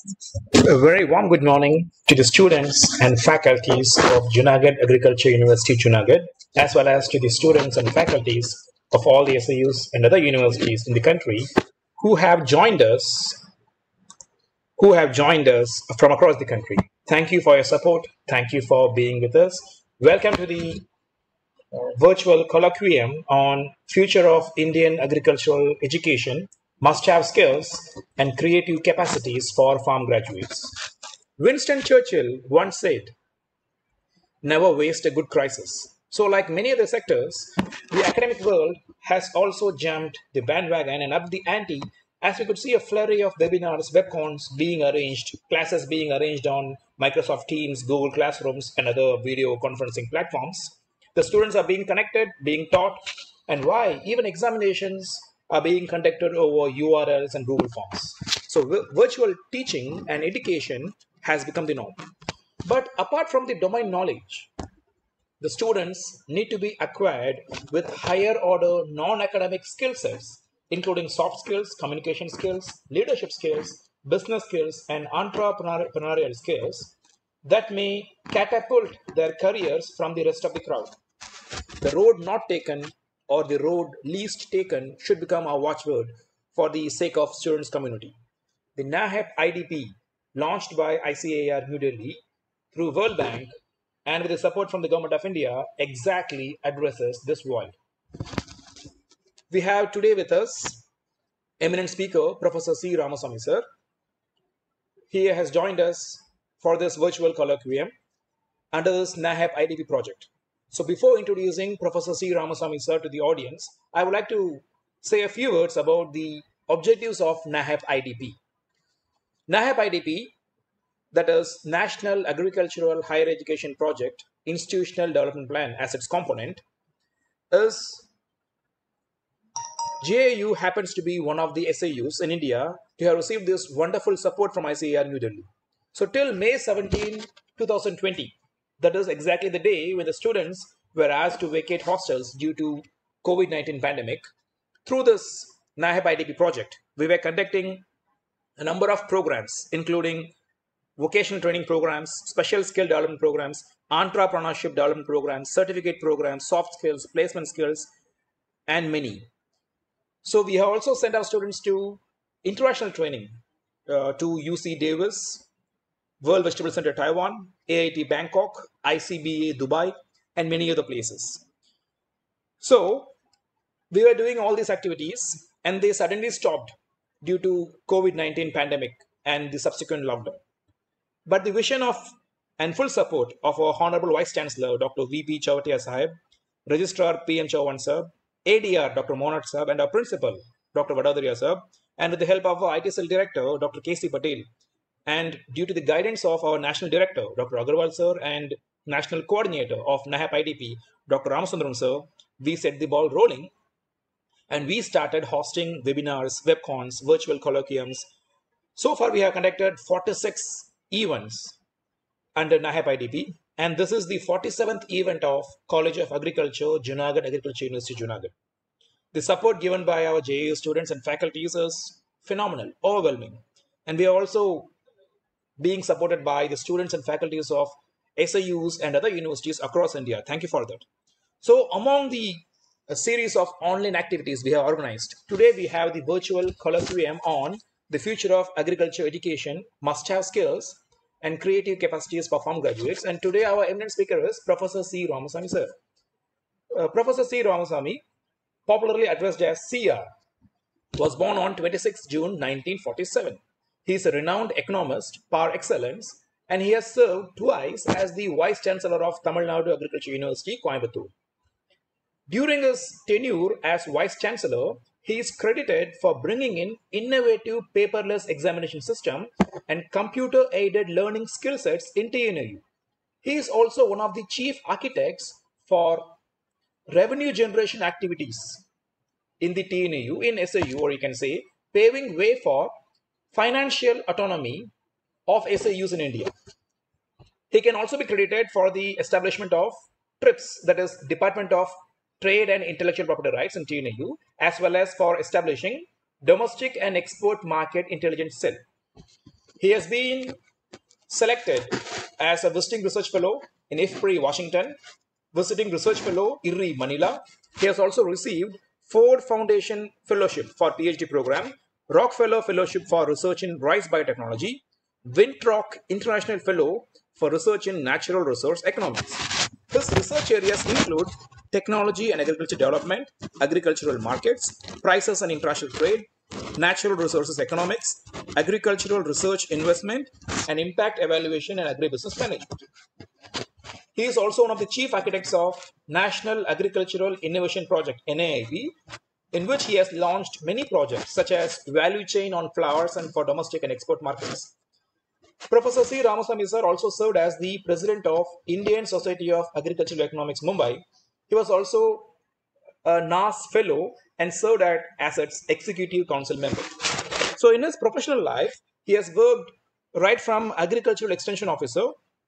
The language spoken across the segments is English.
A very warm good morning to the students and faculties of Junagadh Agriculture University, Junagadh, as well as to the students and faculties of all the SAUs and other universities in the country who have joined us, from across the country. Thank you for your support. Thank you for being with us. Welcome to the virtual colloquium on future of Indian agricultural education, must-have skills and creative capacities for farm graduates. Winston Churchill once said, never waste a good crisis. So, like many other sectors, the academic world has also jumped the bandwagon and upped the ante as we could see a flurry of webinars, webcons being arranged, classes being arranged on Microsoft Teams, Google Classrooms, and other video conferencing platforms. The students are being connected, being taught, and why even examinations are being conducted over URLs and Google Forms. So, virtual teaching and education has become the norm. But apart from the domain knowledge, the students need to be acquired with higher order non-academic skill sets, including soft skills, communication skills, leadership skills, business skills, and entrepreneurial skills that may catapult their careers from the rest of the crowd. The road not taken or the road least taken should become our watchword for the sake of students community. The NAHEP IDP, launched by ICAR New Delhi through World Bank and with the support from the Government of India, exactly addresses this void. We have today with us eminent speaker, Professor C. Ramasamy sir. He has joined us for this virtual colloquium under this NAHEP IDP project. So before introducing Professor C. Ramasamy sir to the audience, I would like to say a few words about the objectives of NAHEP IDP. NAHEP IDP, that is National Agricultural Higher Education Project Institutional Development Plan as its component, is JAU happens to be one of the SAUs in India to have received this wonderful support from ICAR New Delhi. So till May 17, 2020, that is exactly the day when the students were asked to vacate hostels due to COVID-19 pandemic, through this NAHEP IDP project, we were conducting a number of programs, including vocational training programs, special skill development programs, entrepreneurship development programs, certificate programs, soft skills, placement skills, and many. So we have also sent our students to international training to UC Davis, World Vegetable Center Taiwan, AIT Bangkok, ICBA Dubai, and many other places. So we were doing all these activities and they suddenly stopped due to COVID-19 pandemic and the subsequent lockdown. But the vision of and full support of our Honorable Vice Chancellor, Dr. V.P. Chavatia Sahib, Registrar P.M. Chauhan Sahib, ADR, Dr. Monat Sahib, and our Principal, Dr. Vadadaria Sahib, and with the help of our IT Cell Director, Dr. K.C. Patel, and due to the guidance of our National Director, Dr. Agarwal Sir, and National Coordinator of NAHEP IDP, Dr. Ramasundram Sir, we set the ball rolling and we started hosting webinars, webcons, virtual colloquiums. So far, we have conducted 46 events under NAHEP IDP, and this is the 47th event of College of Agriculture, Junagadh Agriculture University, Junagadh. The support given by our JAU students and faculties is phenomenal, overwhelming. And we are also being supported by the students and faculties of SAUs and other universities across India. Thank you for that. So among the a series of online activities we have organized, today we have the virtual colloquium on the future of agriculture education, must-have skills, and creative capacities for farm graduates. And today our eminent speaker is Professor C. Ramasamy sir. Professor C. Ramasamy, popularly addressed as CR, was born on 26 June 1947. He is a renowned economist par excellence, and he has served twice as the Vice Chancellor of Tamil Nadu Agriculture University, Coimbatore. During his tenure as Vice Chancellor, he is credited for bringing in innovative paperless examination system and computer-aided learning skill sets in TNAU. He is also one of the chief architects for revenue generation activities in the TNAU, in SAU, or you can say, paving way for financial autonomy of SAUs in India. He can also be credited for the establishment of TRIPS, that is Department of Trade and Intellectual Property Rights in TNAU, as well as for establishing Domestic and Export Market Intelligence Cell. He has been selected as a visiting research fellow in IFPRI, Washington, visiting research fellow IRRI, Manila. He has also received Ford Foundation Fellowship for PhD program, Rockefeller Fellowship for Research in Rice Biotechnology, Winthrop International Fellow for Research in Natural Resource Economics. His research areas include technology and agriculture development, agricultural markets, prices and international trade, natural resources economics, agricultural research investment, and impact evaluation and agribusiness management. He is also one of the chief architects of National Agricultural Innovation Project, NAIP, in which he has launched many projects such as value chain on flowers and for domestic and export markets. Professor C. Ramasamy sir also served as the president of Indian Society of Agricultural Economics, Mumbai. He was also a NAS fellow and served as its executive council member. So in his professional life, he has worked right from agricultural extension officer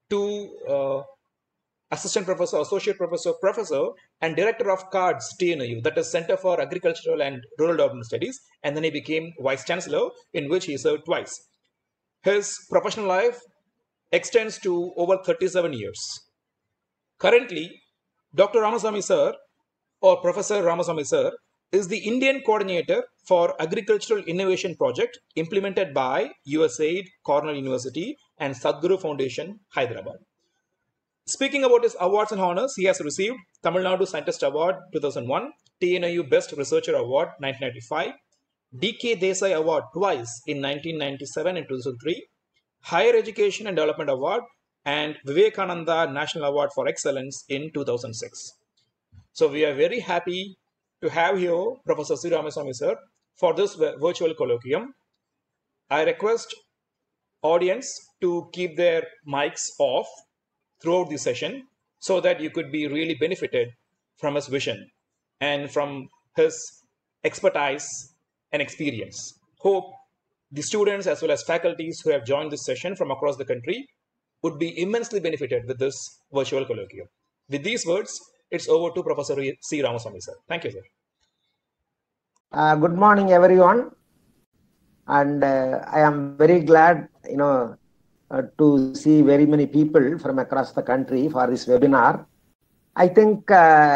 to assistant professor, associate professor, and director of CARDS TNU, that is Center for Agricultural and Rural Development Studies, and then he became vice chancellor, in which he served twice. His professional life extends to over 37 years. Currently, Dr. Ramasamy sir, or Professor Ramasamy sir, is the Indian coordinator for Agricultural Innovation Project implemented by USAID, Cornell University, and Sadhguru Foundation, Hyderabad. Speaking about his awards and honors, he has received Tamil Nadu Scientist Award 2001, TNIU Best Researcher Award 1995, DK Desai Award twice in 1997 and 2003, Higher Education and Development Award, and Vivekananda National Award for Excellence in 2006. So we are very happy to have here Professor C. Ramasamy sir for this virtual colloquium. I request audience to keep their mics off throughout the session so that you could be really benefited from his vision and from his expertise and experience. Hope the students as well as faculties who have joined this session from across the country would be immensely benefited with this virtual colloquium. With these words, it's over to Professor C. Ramasamy sir. Thank you, sir. Good morning, everyone. And I am very glad, to see very many people from across the country for this webinar. I think,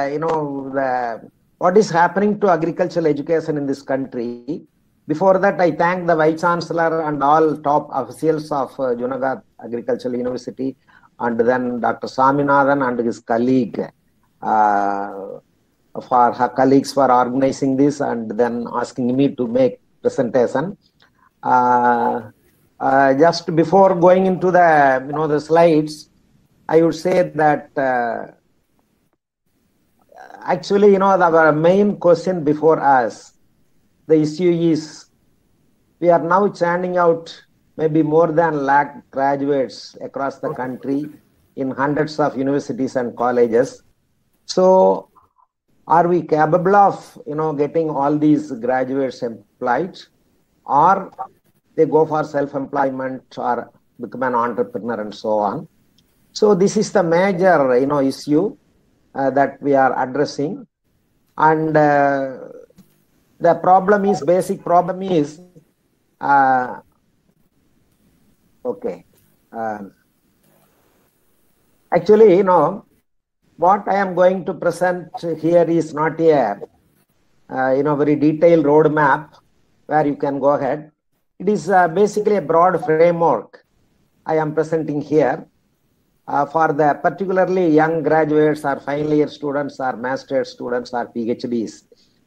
what is happening to agricultural education in this country. Before that, I thank the Vice Chancellor and all top officials of Junagadh Agricultural University, and then Dr. Swaminathan and his colleague, for her colleagues for organizing this and then asking me to make presentation. Just before going into the slides, I would say that actually, the main question before us, the issue is we are now churning out maybe more than lakh graduates across the country in hundreds of universities and colleges. So are we capable of, getting all these graduates employed, or they go for self-employment or become an entrepreneur and so on? So this is the major, issue that we are addressing. And the problem is, basic problem is, actually, what I am going to present here is not a, very detailed roadmap where you can go ahead. It is basically a broad framework I am presenting here for the particularly young graduates or final year students or master's students or PhDs.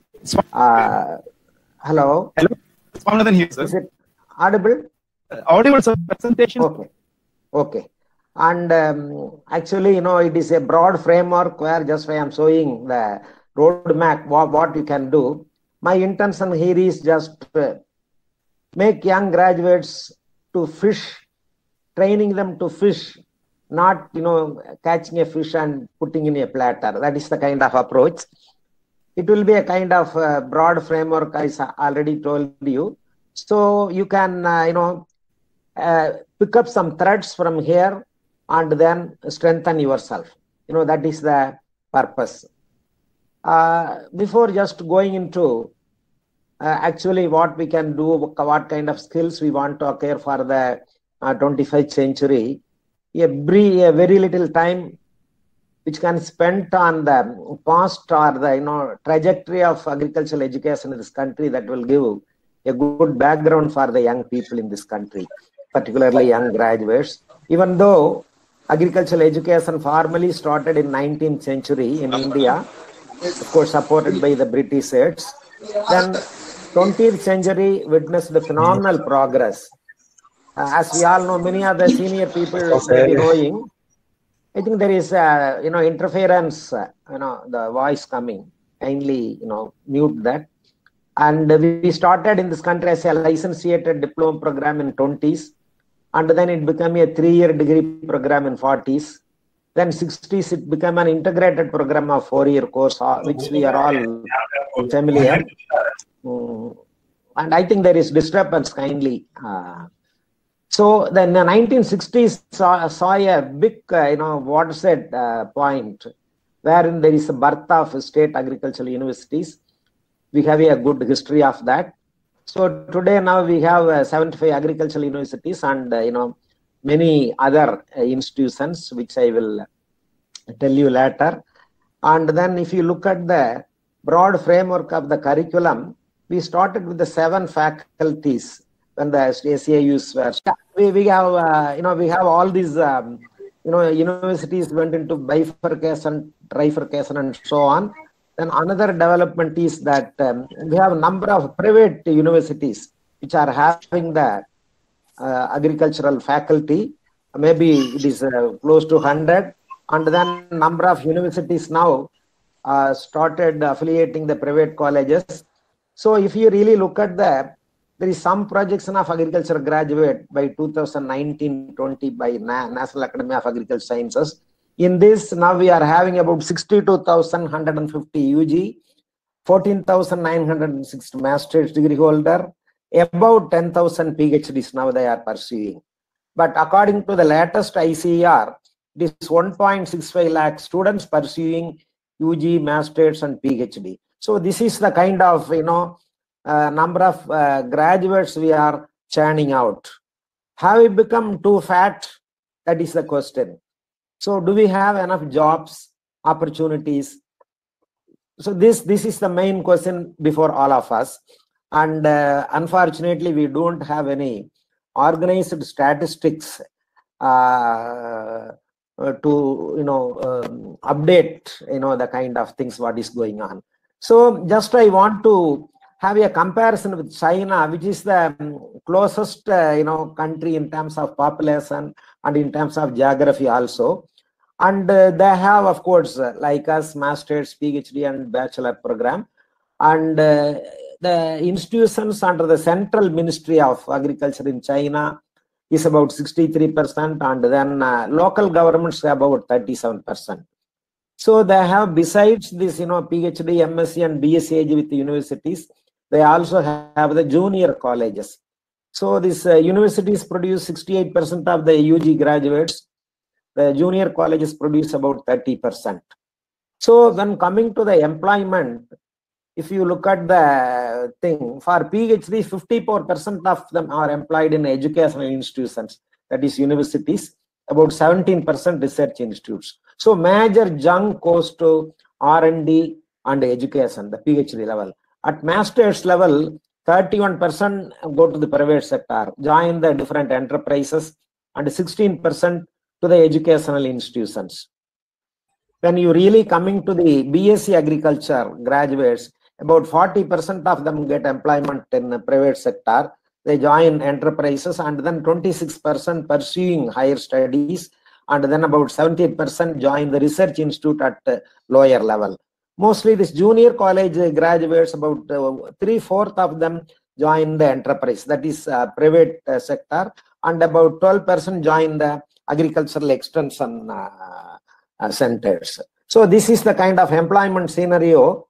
Hello? Hello? Swaminathan here, sir. Is it audible? Audible, sir. Presentation. Okay. And actually, it is a broad framework where just I am showing the roadmap, what you can do. My intention here is just make young graduates to fish, training them to fish, not, catching a fish and putting in a platter. That is the kind of approach. It will be a kind of broad framework, I already told you. So you can, pick up some threads from here and then strengthen yourself. That is the purpose. Before just going into actually what we can do, what kind of skills we want to acquire for the 25th century, a very little time which can spent on the past or the trajectory of agricultural education in this country, that will give a good background for the young people in this country, particularly young graduates. Even though agricultural education formally started in 19th century in India, of course supported by the British aids, then 20th century witnessed the phenomenal progress. As we all know, many of the senior people may be knowing, I think there is interference, the voice coming. Kindly, mute that. And we started in this country as a licentiate diploma program in 20s, and then it became a 3-year degree program in 40s. Then 60s, it became an integrated program of 4-year course, which we are all familiar. And I think there is disturbance, kindly. So then the 1960s saw a big, watershed point, wherein there is a birth of state agricultural universities. We have a good history of that. So today now we have 75 agricultural universities and many other institutions, which I will tell you later. And then if you look at the broad framework of the curriculum, we started with the 7 faculties when the SAUs were. We have we have all these universities went into bifurcation, trifurcation, and so on. Then another development is that we have a number of private universities which are having the agricultural faculty. Maybe it is close to 100, and then number of universities now started affiliating the private colleges. So if you really look at that, there is some projection of agriculture graduate by 2019-20 by National Academy of Agricultural Sciences. In this, now we are having about 62,150 UG, 14,960 master's degree holder, about 10,000 PhDs now they are pursuing. But according to the latest ICAR, this 1.65 lakh students pursuing UG, master's, and PhD. So this is the kind of number of graduates we are churning out. Have we become too fat? That is the question. So do we have enough jobs, opportunities? So this is the main question before all of us. And unfortunately, we don't have any organized statistics to update the kind of things what is going on. So just I want to have a comparison with China, which is the closest country in terms of population and in terms of geography also. And they have, of course, like us, master's, PhD, and bachelor program. And the institutions under the Central Ministry of Agriculture in China is about 63%, and then local governments have about 37%. So they have, besides this, PhD, MSc, and BSc with the universities, they also have the junior colleges. So these universities produce 68% of the UG graduates. The junior colleges produce about 30%. So when coming to the employment, if you look at the thing, for PhD, 54% of them are employed in educational institutions, that is universities, about 17% research institutes. So major junk goes to R&D and education, the PhD level. At master's level, 31% go to the private sector, join the different enterprises, and 16% to the educational institutions. When you really coming to the BSc agriculture graduates, about 40% of them get employment in the private sector. They join enterprises, and then 26% pursuing higher studies, and then about 70% join the research institute at lower level. Mostly this junior college graduates, about 3/4 of them join the enterprise, that is private sector, and about 12% join the agricultural extension centers. So this is the kind of employment scenario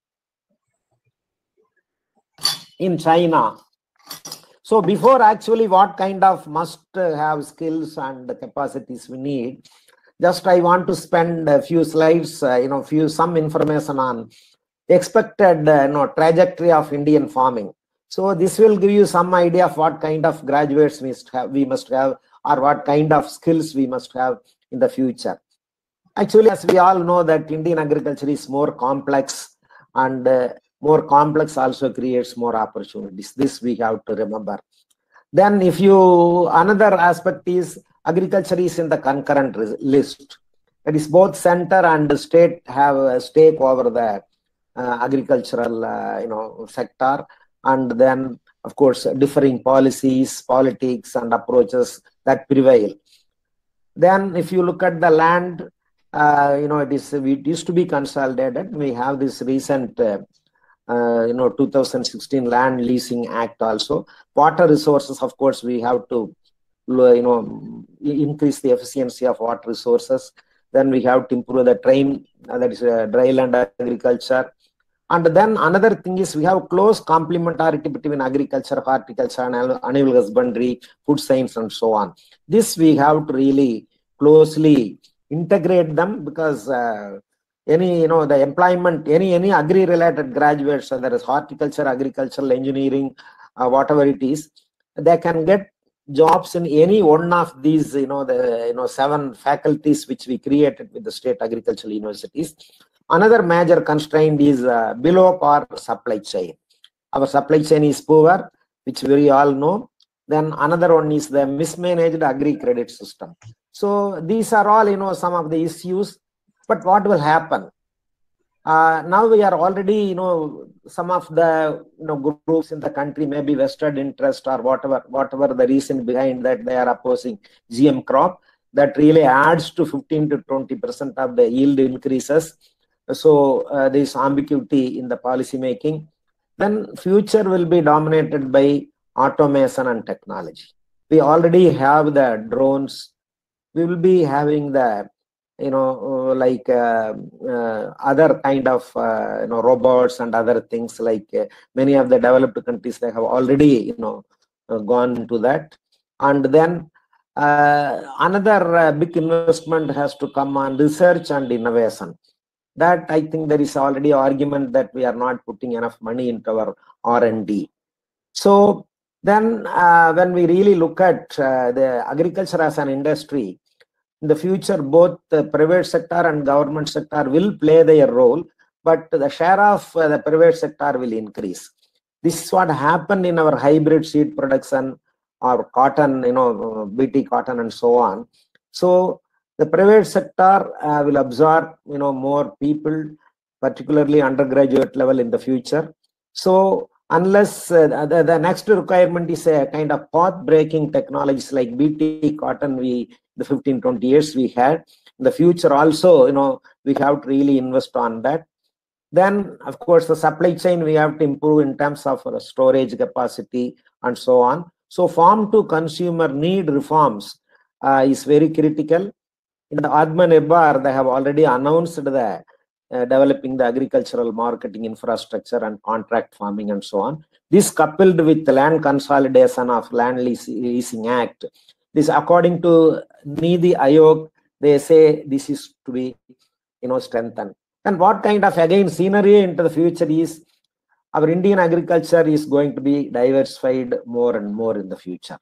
in China. So before actually what kind of must have skills and capacities we need, just I want to spend a few slides, some information on expected trajectory of Indian farming. So this will give you some idea of what kind of graduates we must have, or what kind of skills we must have in the future. Actually, as we all know that Indian agriculture is more complex, and more complex also creates more opportunities. This we have to remember. Then another aspect is agriculture is in the concurrent list. That is, both center and state have a stake over the agricultural sector, and then of course differing policies, politics and approaches that prevail. Then if you look at the land, it used to be consolidated. We have this recent 2016 Land Leasing Act also. Water resources, of course, we have to increase the efficiency of water resources. Then we have to improve the that is dry land agriculture. And then another thing is we have close complementarity between agriculture, horticulture, and animal husbandry, food science, and so on. This we have to really closely integrate them, because the employment, any agri-related graduates, whether it's horticulture, agricultural engineering, whatever it is, they can get jobs in any one of these, the 7 faculties which we created with the state agricultural universities. Another major constraint is below par supply chain. Our supply chain is poor, which we all know. Then another one is the mismanaged agri credit system. So these are all, some of the issues. But what will happen? Now we are already, some of the groups in the country, maybe vested interest or whatever the reason behind that, they are opposing GM crop. That really adds to 15 to 20% of the yield increases. So there is ambiguity in the policy making. Then future will be dominated by automation and technology. We already have the drones. We will be having the other kind of robots and other things, like many of the developed countries, they have already gone to that. And then another big investment has to come on research and innovation. That I think there is already argument that we are not putting enough money into our R&D. So then when we really look at the agriculture as an industry, in the future, both the private sector and government sector will play their role, but the share of the private sector will increase. This is what happened in our hybrid seed production or cotton, BT cotton and so on. So the private sector will absorb, more people, particularly undergraduate level in the future. So unless the next requirement is a kind of path-breaking technologies like BT cotton, the 15-20 years we had. In the future also, we have to really invest on that. Then, of course, the supply chain we have to improve in terms of storage capacity and so on. So farm to consumer need reforms is very critical. In the Atmanirbhar, they have already announced the developing the agricultural marketing infrastructure and contract farming and so on. This coupled with the land consolidation of Land Leasing Act, this according to Niti Aayog, they say this is to be strengthened. And what kind of again scenery into the future is our Indian agriculture is going to be diversified more and more in the future.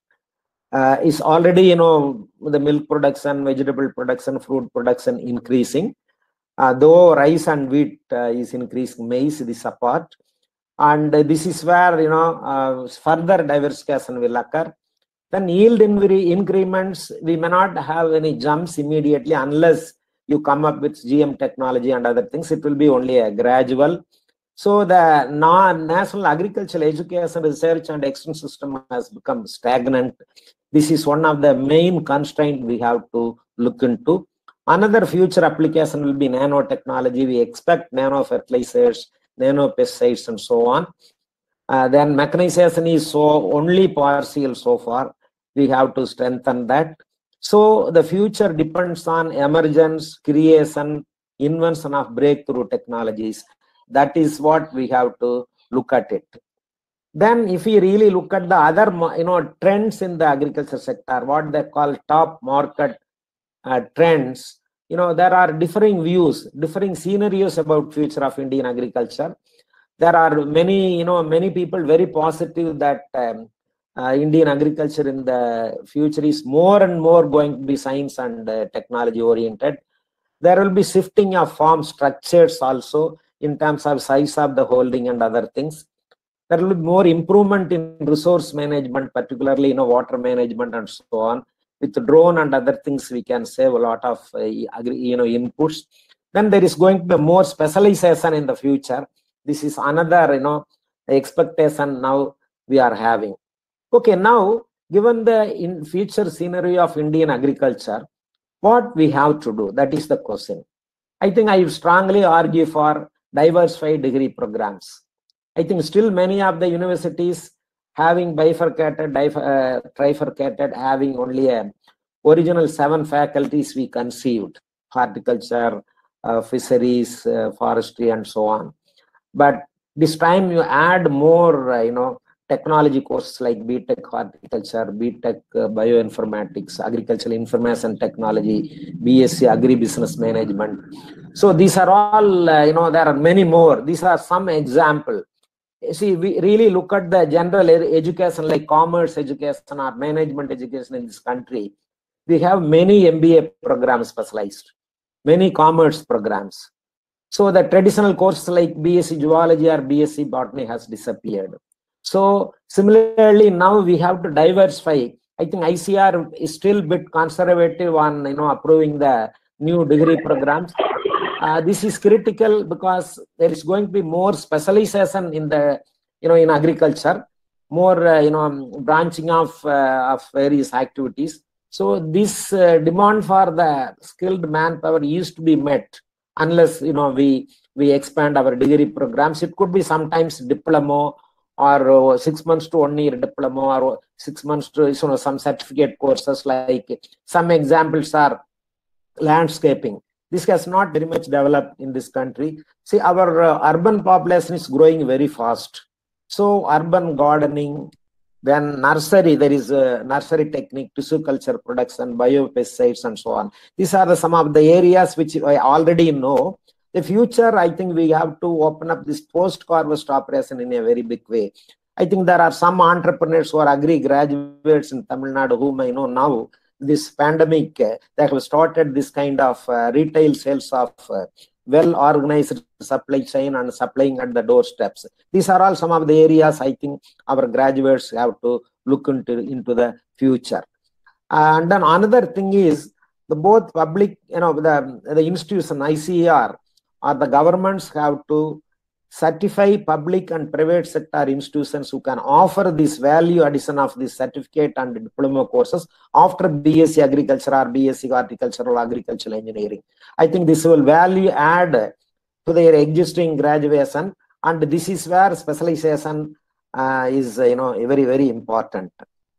Is already the milk production, vegetable production, fruit production increasing. Though rice and wheat is increasing, maize this apart, and this is where further diversification will occur. Then yield increments, we may not have any jumps immediately unless you come up with GM technology and other things. It will be only a gradual. So the National Agricultural Education Research and Extension System has become stagnant. This is one of the main constraints we have to look into. Another future application will be nanotechnology. We expect nano fertilizers, nano pesticides, and so on. Then mechanization is only partial so far. We have to strengthen that. So the future depends on emergence, creation, invention of breakthrough technologies. That is what we have to look at it. Then if we really look at the other trends in the agriculture sector, what they call top market trends, there are differing views, differing scenarios about future of Indian agriculture. there are many, many people very positive that Indian agriculture in the future is more and more going to be science and technology oriented. There will be shifting of farm structures also in terms of size of the holding and other things. There will be more improvement in resource management, particularly water management and so on. With drone and other things, we can save a lot of inputs. Then there is going to be more specialization in the future. This is another expectation now we are having. Okay, now given the future scenario of Indian agriculture, what we have to do? That is the question. I think I strongly argue for diversified degree programs. I think still many of the universities having bifurcated, trifurcated, having only a original 7 faculties we conceived: horticulture, fisheries, forestry, and so on. But this time you add more, technology courses like BTech Horticulture, BTech Bioinformatics, Agricultural Information Technology, BSc Agribusiness Management. So these are all, there are many more. These are some example. See, we really look at the general education like commerce education or management education in this country. We have many MBA programs specialized, many commerce programs. So the traditional courses like BSc Zoology or BSc Botany has disappeared. So similarly, now we have to diversify. I think ICAR is still a bit conservative on approving the new degree programs. This is critical because there is going to be more specialization in the in agriculture, more branching of various activities. So this demand for the skilled manpower used to be met unless we expand our degree programs. It could be sometimes diploma, or 6 months to 1 year diploma, or 6 months to some certificate courses. Like some examples are landscaping. This has not very much developed in this country. See, our urban population is growing very fast. So urban gardening, then nursery, there is a nursery technique, tissue culture production, biopesticides, and so on. These are some of the areas which I already know. The future, I think we have to open up this post-harvest operation in a very big way. I think there are some entrepreneurs who are agri graduates in Tamil Nadu whom I know now. This pandemic, they have started this kind of retail sales of well-organized supply chain and supplying at the doorsteps. These are all some of the areas I think our graduates have to look into the future. And then another thing is the both public, the institution ICAR or the governments have to certify public and private sector institutions who can offer this value addition of this certificate and diploma courses after BSc Agriculture or BSc Horticultural Agricultural Engineering. I think this will value add to their existing graduation, and this is where specialization is very, very important.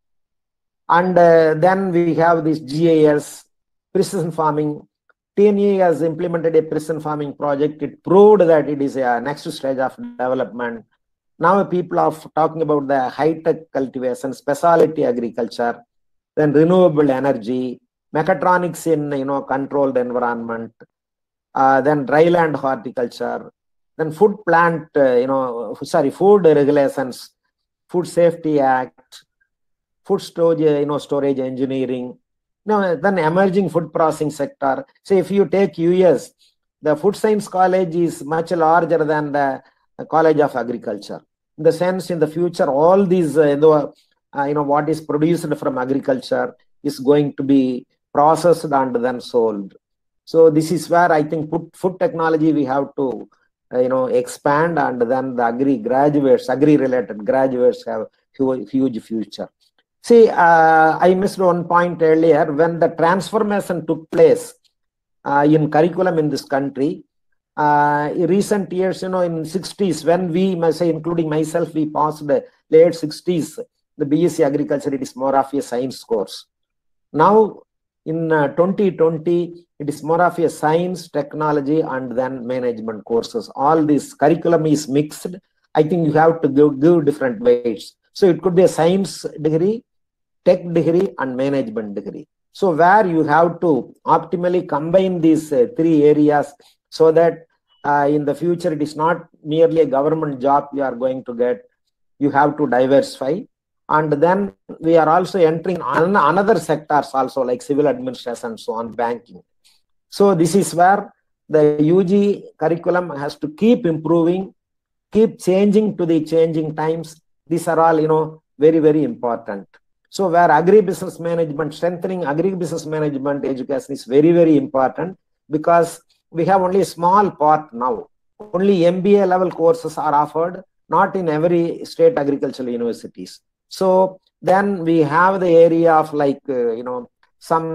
And then we have this GIS, precision farming. TNE has implemented a precision farming project. It proved that it is a next stage of development. Now people are talking about the high-tech cultivation, specialty agriculture, then renewable energy, mechatronics in controlled environment, then dryland horticulture, then food plant, food regulations, Food Safety Act, food storage, storage engineering. Then emerging food processing sector. So if you take US, the food science college is much larger than the College of Agriculture. In the sense, in the future, all these, what is produced from agriculture is going to be processed and then sold. So this is where I think food technology we have to, expand, and then the agri-related graduates have huge future. See, I missed one point earlier. When the transformation took place in curriculum in this country, in recent years, in 60s, when we, including myself, we passed the late 60s, the BSc Agriculture, it is more of a science course. Now, in 2020, it is more of a science, technology, and then management courses. All this curriculum is mixed. I think you have to give different weights. So it could be a science degree, tech degree, and management degree. So where you have to optimally combine these 3 areas so that in the future it is not merely a government job you are going to get. You have to diversify. And then we are also entering another sectors also, like civil administration, so on, banking. So this is where the UG curriculum has to keep improving, keep changing to the changing times. These are all, very, very important. So where agribusiness management, strengthening agribusiness management education is very, very important, because we have only a small part now. Only MBA level courses are offered, not in every state agricultural universities. So then we have the area of like, some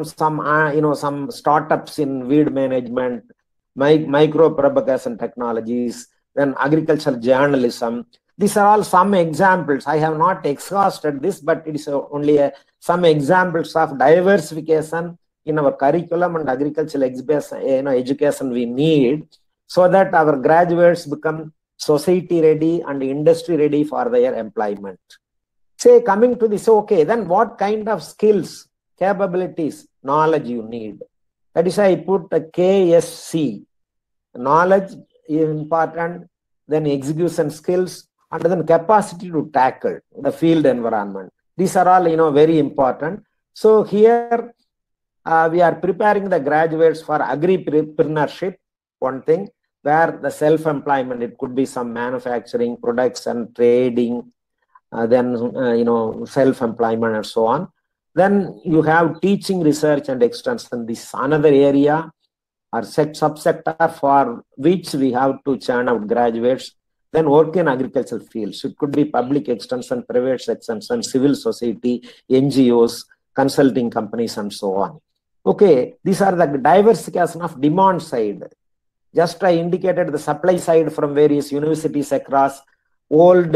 startups in weed management, micro propagation technologies, then agricultural journalism. These are all some examples. I have not exhausted this, but it is only some examples of diversification in our curriculum and agricultural education we need, so that our graduates become society ready and industry ready for their employment. Say, coming to this, okay, then what kind of skills, capabilities, knowledge you need? That is why I put a KSC. Knowledge is important, then execution skills, and then capacity to tackle the field environment. These are all, very important. So here we are preparing the graduates for agripreneurship, one thing, where the self-employment, it could be some manufacturing, production, trading, then, self-employment and so on. Then you have teaching, research and extension. This is another area or subsector for which we have to churn out graduates. Then work in agricultural fields. It could be public extension, private extension, civil society, NGOs, consulting companies and so on. Okay, these are the diversification of demand side. Just I indicated the supply side from various universities across. Old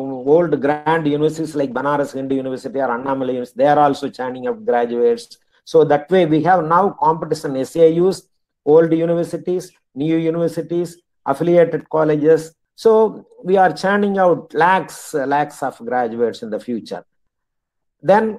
grand universities like Banaras Hindu University or Annamalai University, they are also churning up graduates. So that way we have now competition SAUs, old universities, new universities, affiliated colleges. So we are churning out lakhs of graduates in the future. Then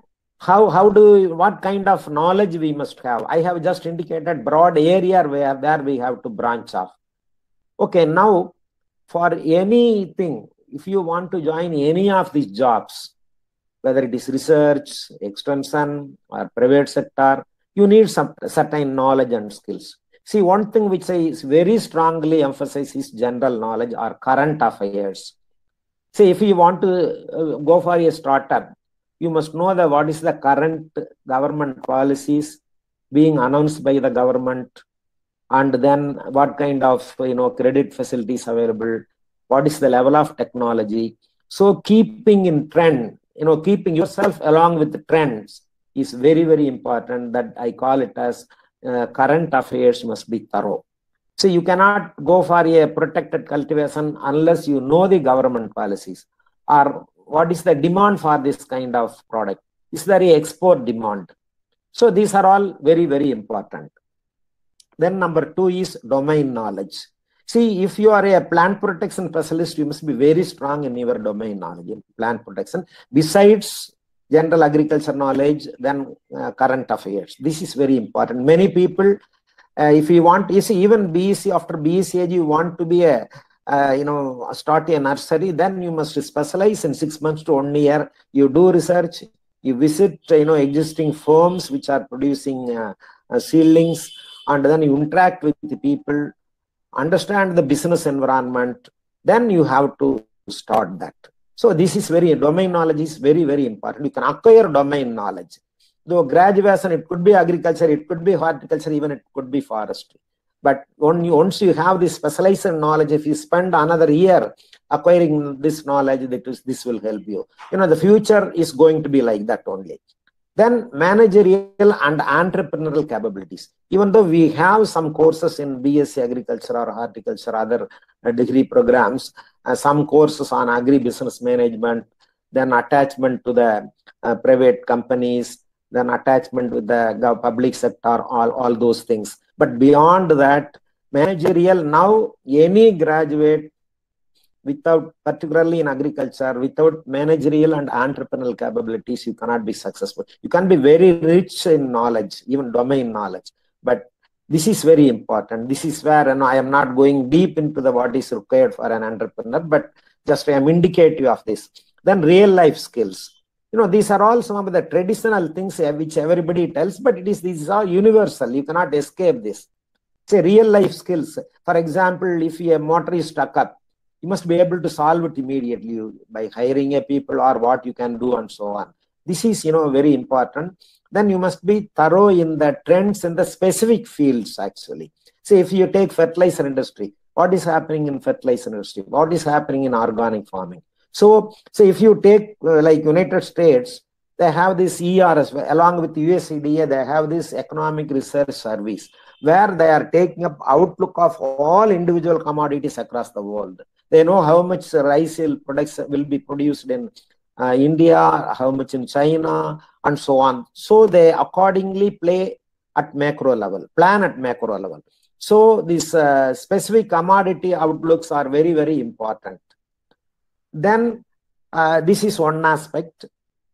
what kind of knowledge we must have? I have just indicated broad area where we have to branch off. Okay, now for anything, if you want to join any of these jobs, whether it is research, extension, or private sector, you need some certain knowledge and skills. See, one thing which I very strongly emphasize is general knowledge or current affairs. See, if you want to go for a startup, you must know what is the current government policies being announced by the government, and then what kind of credit facilities available, what is the level of technology. So keeping in trend, keeping yourself along with the trends is very, very important. That I call it as current affairs must be thorough. So you cannot go for a protected cultivation unless you know the government policies, or what is the demand for this kind of product. Is there a export demand? So these are all very, very important. Then number 2 is domain knowledge. See, if you are a plant protection specialist, you must be very strong in your domain knowledge in plant protection. Besides general agriculture knowledge, then current affairs. This is very important. Many people, if you want, you see, even BEC, after BEC age, you want to be start a nursery, then you must specialize in 6 months to 1 year. You do research, you visit, existing firms which are producing seedlings, and then you interact with the people, understand the business environment, then you have to start that. So this is domain knowledge is very, very important. You can acquire domain knowledge. Though graduation, it could be agriculture, it could be horticulture, even it could be forestry. But once you have this specialized knowledge, if you spend another year acquiring this knowledge, this will help you. The future is going to be like that only. Then managerial and entrepreneurial capabilities. Even though we have some courses in BSc Agriculture or Horticulture, other degree programs, some courses on agribusiness management, then attachment to the private companies, then attachment with the public sector, all those things. But beyond that, managerial, now any graduate without, particularly in agriculture, without managerial and entrepreneurial capabilities, you cannot be successful. You can be very rich in knowledge, even domain knowledge, but This is very important. This is where, I am not going deep into the what is required for an entrepreneur, but just I am indicative of this. Then real life skills. These are all some of the traditional things which everybody tells, but these are universal. You cannot escape this. Say real life skills. For example, if a motor is stuck up, you must be able to solve it immediately by hiring a people or what you can do and so on. This is, very important. Then you must be thorough in the trends in the specific fields actually. Say if you take fertilizer industry, what is happening in fertilizer industry? What is happening in organic farming? So if you take like United States, they have this ERS, along with USDA, they have this Economic Research Service, where they are taking up outlook of all individual commodities across the world. They know how much rice products will be produced in India, how much in China, and so on. So they accordingly plan at macro level. So these specific commodity outlooks are very, very important. Then this is one aspect.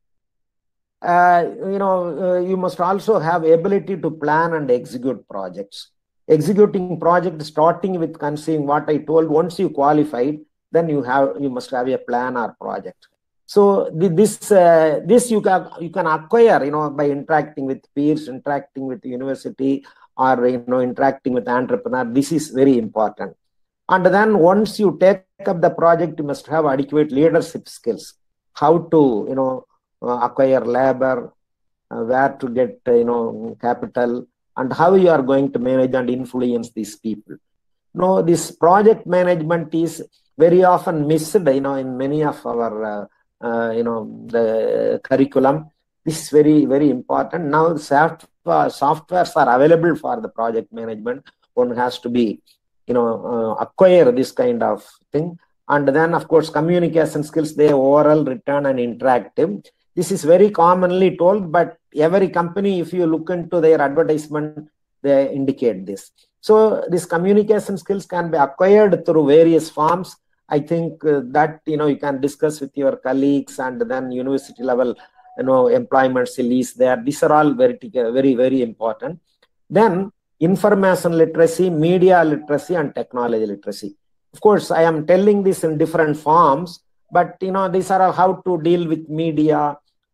You must also have ability to plan and execute projects. Executing project starting with conceiving, what I told, once you qualified, then you must have a plan or project. So this you can acquire, by interacting with peers, interacting with the university, or interacting with the entrepreneur. This is very important. And then once you take up the project, you must have adequate leadership skills. How to acquire labor, where to get capital, and how you are going to manage and influence these people. This project management is very often missed, in many of our the curriculum. This is very, very important. Now softwares are available for the project management. One has to be acquire this kind of thing. And then of course communication skills, they oral, written, and interactive. This is very commonly told, but every company, if you look into their advertisement, they indicate this. So these communication skills can be acquired through various forms. I think that you can discuss with your colleagues, and then university level employment release there. These are all very, very, very important. Then information literacy, media literacy, and technology literacy. Of course, I am telling this in different forms, but these are how to deal with media,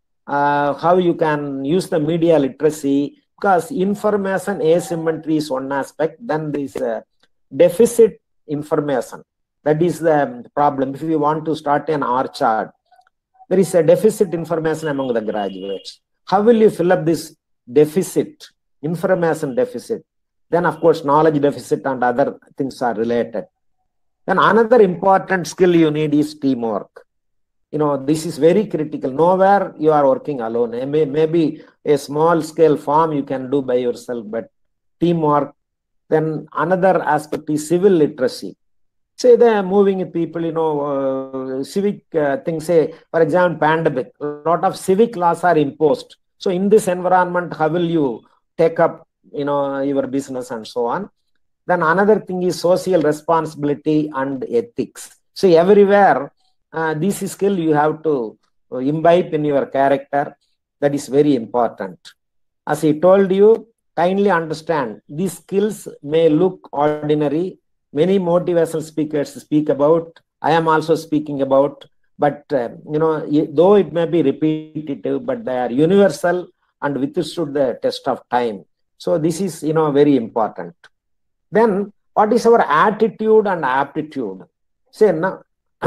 how you can use the media literacy, because information asymmetry is one aspect. Then this deficit information, that is the problem. If you want to start an orchard, there is a deficit information among the graduates. How will you fill up this deficit, information deficit? Then of course knowledge deficit and other things are related. Then another important skill you need is teamwork. This is very critical. Nowhere you are working alone. Maybe a small scale farm you can do by yourself, but teamwork. Then another aspect is civil literacy. Say they are moving with people, civic things. Say, for example, pandemic, a lot of civic laws are imposed. So in this environment, how will you take up, your business and so on? Then another thing is social responsibility and ethics. So everywhere, this skill you have to imbibe in your character. That is very important. As I told you, kindly understand, these skills may look ordinary. Many motivational speakers speak about, I am also speaking about, but though it may be repetitive, but they are universal and withstood the test of time. So this is very important. Then what is our attitude and aptitude? Say now,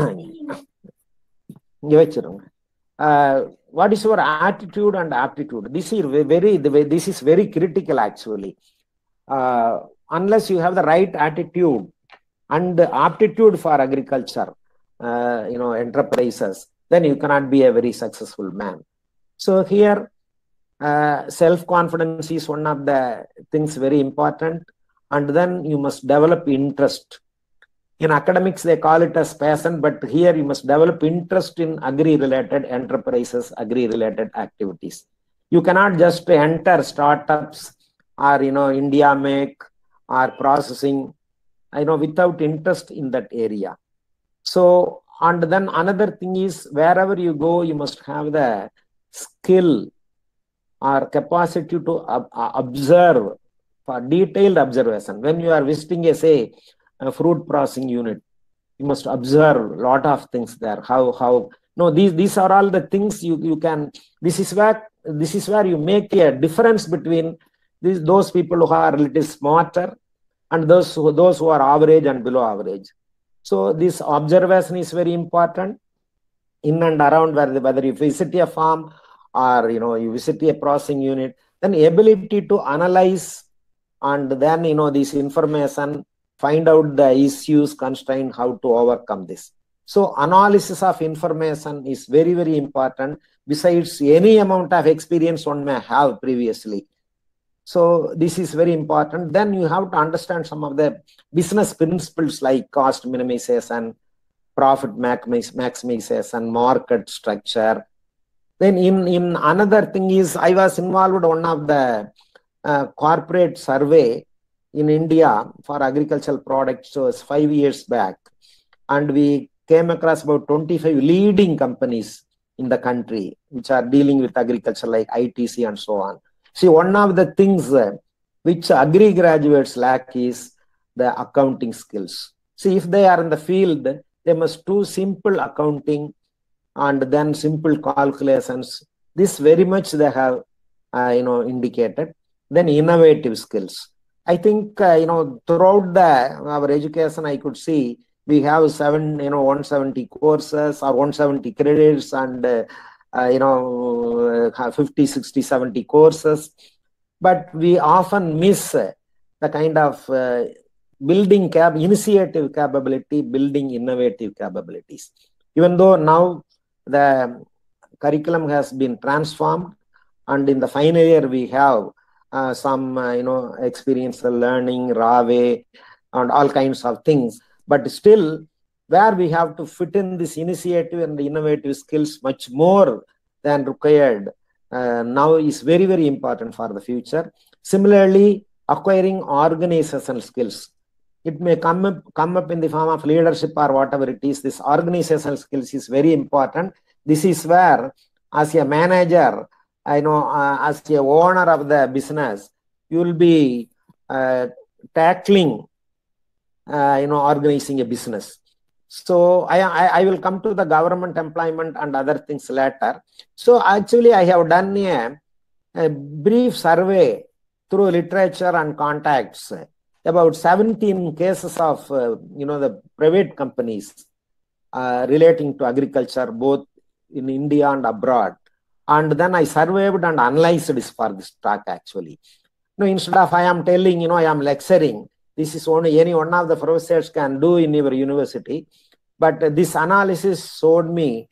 what is our attitude and aptitude? This is very critical actually. Unless you have the right attitude and aptitude for agriculture, enterprises, then you cannot be a very successful man. So here, self-confidence is one of the things very important. And then you must develop interest. In academics, they call it as passion, but here you must develop interest in agri-related enterprises, agri-related activities. You cannot just enter startups or, India Make or processing, without interest in that area. So, and then another thing is, wherever you go, you must have the skill or capacity to observe for detailed observation. When you are visiting say a fruit processing unit, you must observe a lot of things there. How no, these are all the things you can. This is where you make a difference between those people who are a little smarter and those who are average and below average. So this observation is very important in and around whether you visit a farm or you visit a processing unit. Then ability to analyze and then this information, find out the issues, constraint, how to overcome this. So analysis of information is very, very important, besides any amount of experience one may have previously. So this is very important. Then you have to understand some of the business principles like cost minimization, profit maximization, market structure. Then in another thing is, I was involved in one of the corporate survey in India for agricultural products, so it's 5 years back, and we came across about 25 leading companies in the country which are dealing with agriculture, like ITC and so on. See, one of the things which agri graduates lack is the accounting skills. See, if they are in the field, they must do simple accounting and then simple calculations. This very much they have indicated. Then innovative skills. I think throughout our education, I could see we have 170 courses or 170 credits and 50, 60, 70 courses, but we often miss the kind of building initiative capability, building innovative capabilities. Even though now the curriculum has been transformed, and in the final year we have some experiential learning, RAWE, and all kinds of things. But still, where we have to fit in this initiative and the innovative skills much more than required now is very, very important for the future. Similarly, acquiring organizational skills. It may come up in the form of leadership or whatever it is. This organizational skills is very important. This is where, as a manager, as the owner of the business, you will be tackling, organizing a business. So I will come to the government employment and other things later. So actually, I have done a brief survey through literature and contacts about 17 cases of the private companies relating to agriculture, both in India and abroad. And then I surveyed and analyzed this for this talk actually. Instead of I am telling, I am lecturing, this is only any one of the professors can do in your university. But this analysis showed me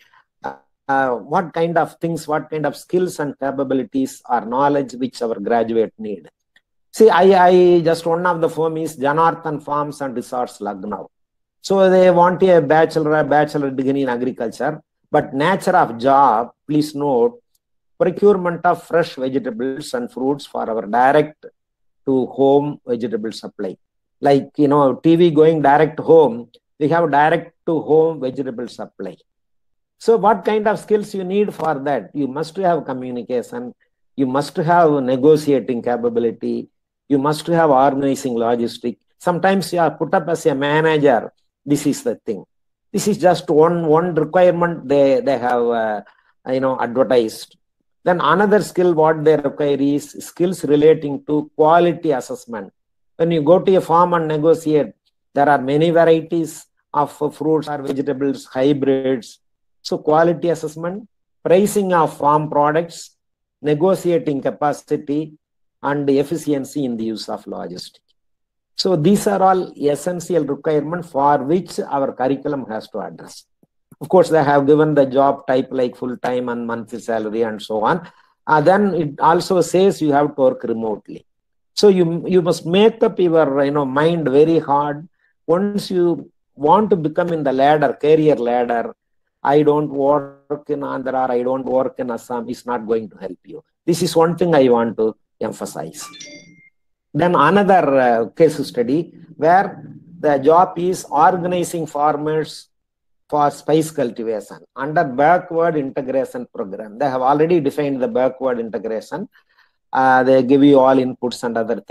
what kind of things, what kind of skills and capabilities or knowledge which our graduate need. See, I just one of the firm is Janardhan Farms and Resorts, Lucknow. So they want a bachelor degree in agriculture, but nature of job, please note, procurement of fresh vegetables and fruits for our direct to home vegetable supply. Like, TV going direct home, we have direct to home vegetable supply. So what kind of skills you need for that? You must have communication, you must have negotiating capability, you must have organizing logistic. Sometimes you are put up as a manager. This is the thing. This is just one requirement they have advertised. Then another skill what they require is skills relating to quality assessment. When you go to a farm and negotiate, there are many varieties of fruits or vegetables, hybrids. So quality assessment, pricing of farm products, negotiating capacity, and efficiency in the use of logistics. So these are all essential requirements for which our curriculum has to address. Of course, they have given the job type like full-time and monthly salary and so on. Then it also says you have to work remotely. So you must make up your mind very hard. Once you want to become in the career ladder, I don't work in Andhra, I don't work in Assam, is not going to help you. This is one thing I want to emphasize. Then another case study where the job is organizing farmers for spice cultivation under backward integration program. They have already defined the backward integration. They give you all inputs and other things.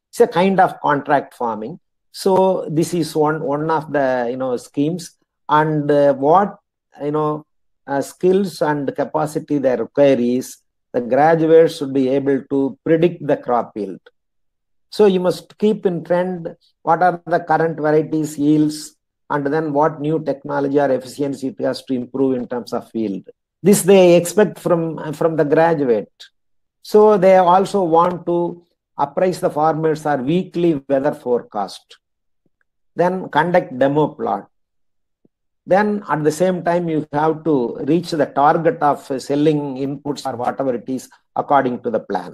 It's a kind of contract farming. So this is one of the schemes, and what skills and capacity they require is the graduates should be able to predict the crop yield. So you must keep in trend what are the current varieties yields, and then what new technology or efficiency it has to improve in terms of yield. This they expect from the graduate. So they also want to apprise the farmers or weekly weather forecast. Then conduct demo plot. Then at the same time, you have to reach the target of selling inputs or whatever it is according to the plan.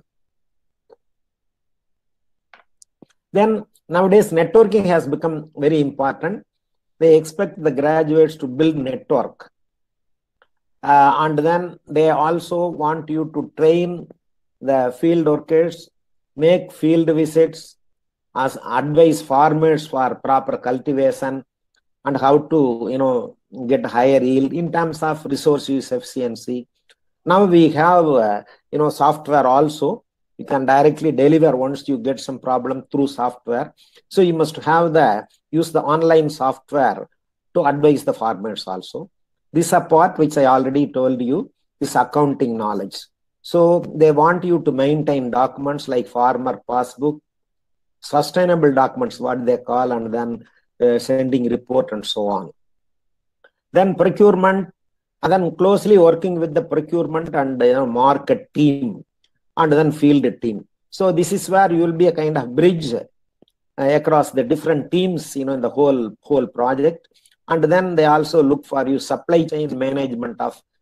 Then nowadays, networking has become very important. They expect the graduates to build network. And then they also want you to train the field workers, make field visits, as advise farmers for proper cultivation and how to get higher yield in terms of resource use efficiency. Now we have software also. You can directly deliver once you get some problem through software. So you must have use the online software to advise the farmers also. This part which I already told you is accounting knowledge. So they want you to maintain documents like farmer passbook, sustainable documents, what they call, and then sending report and so on. Then procurement, and then closely working with the procurement and market team, and then field team. So this is where you will be a kind of bridge across the different teams, in the whole project. And then they also look for you supply chain management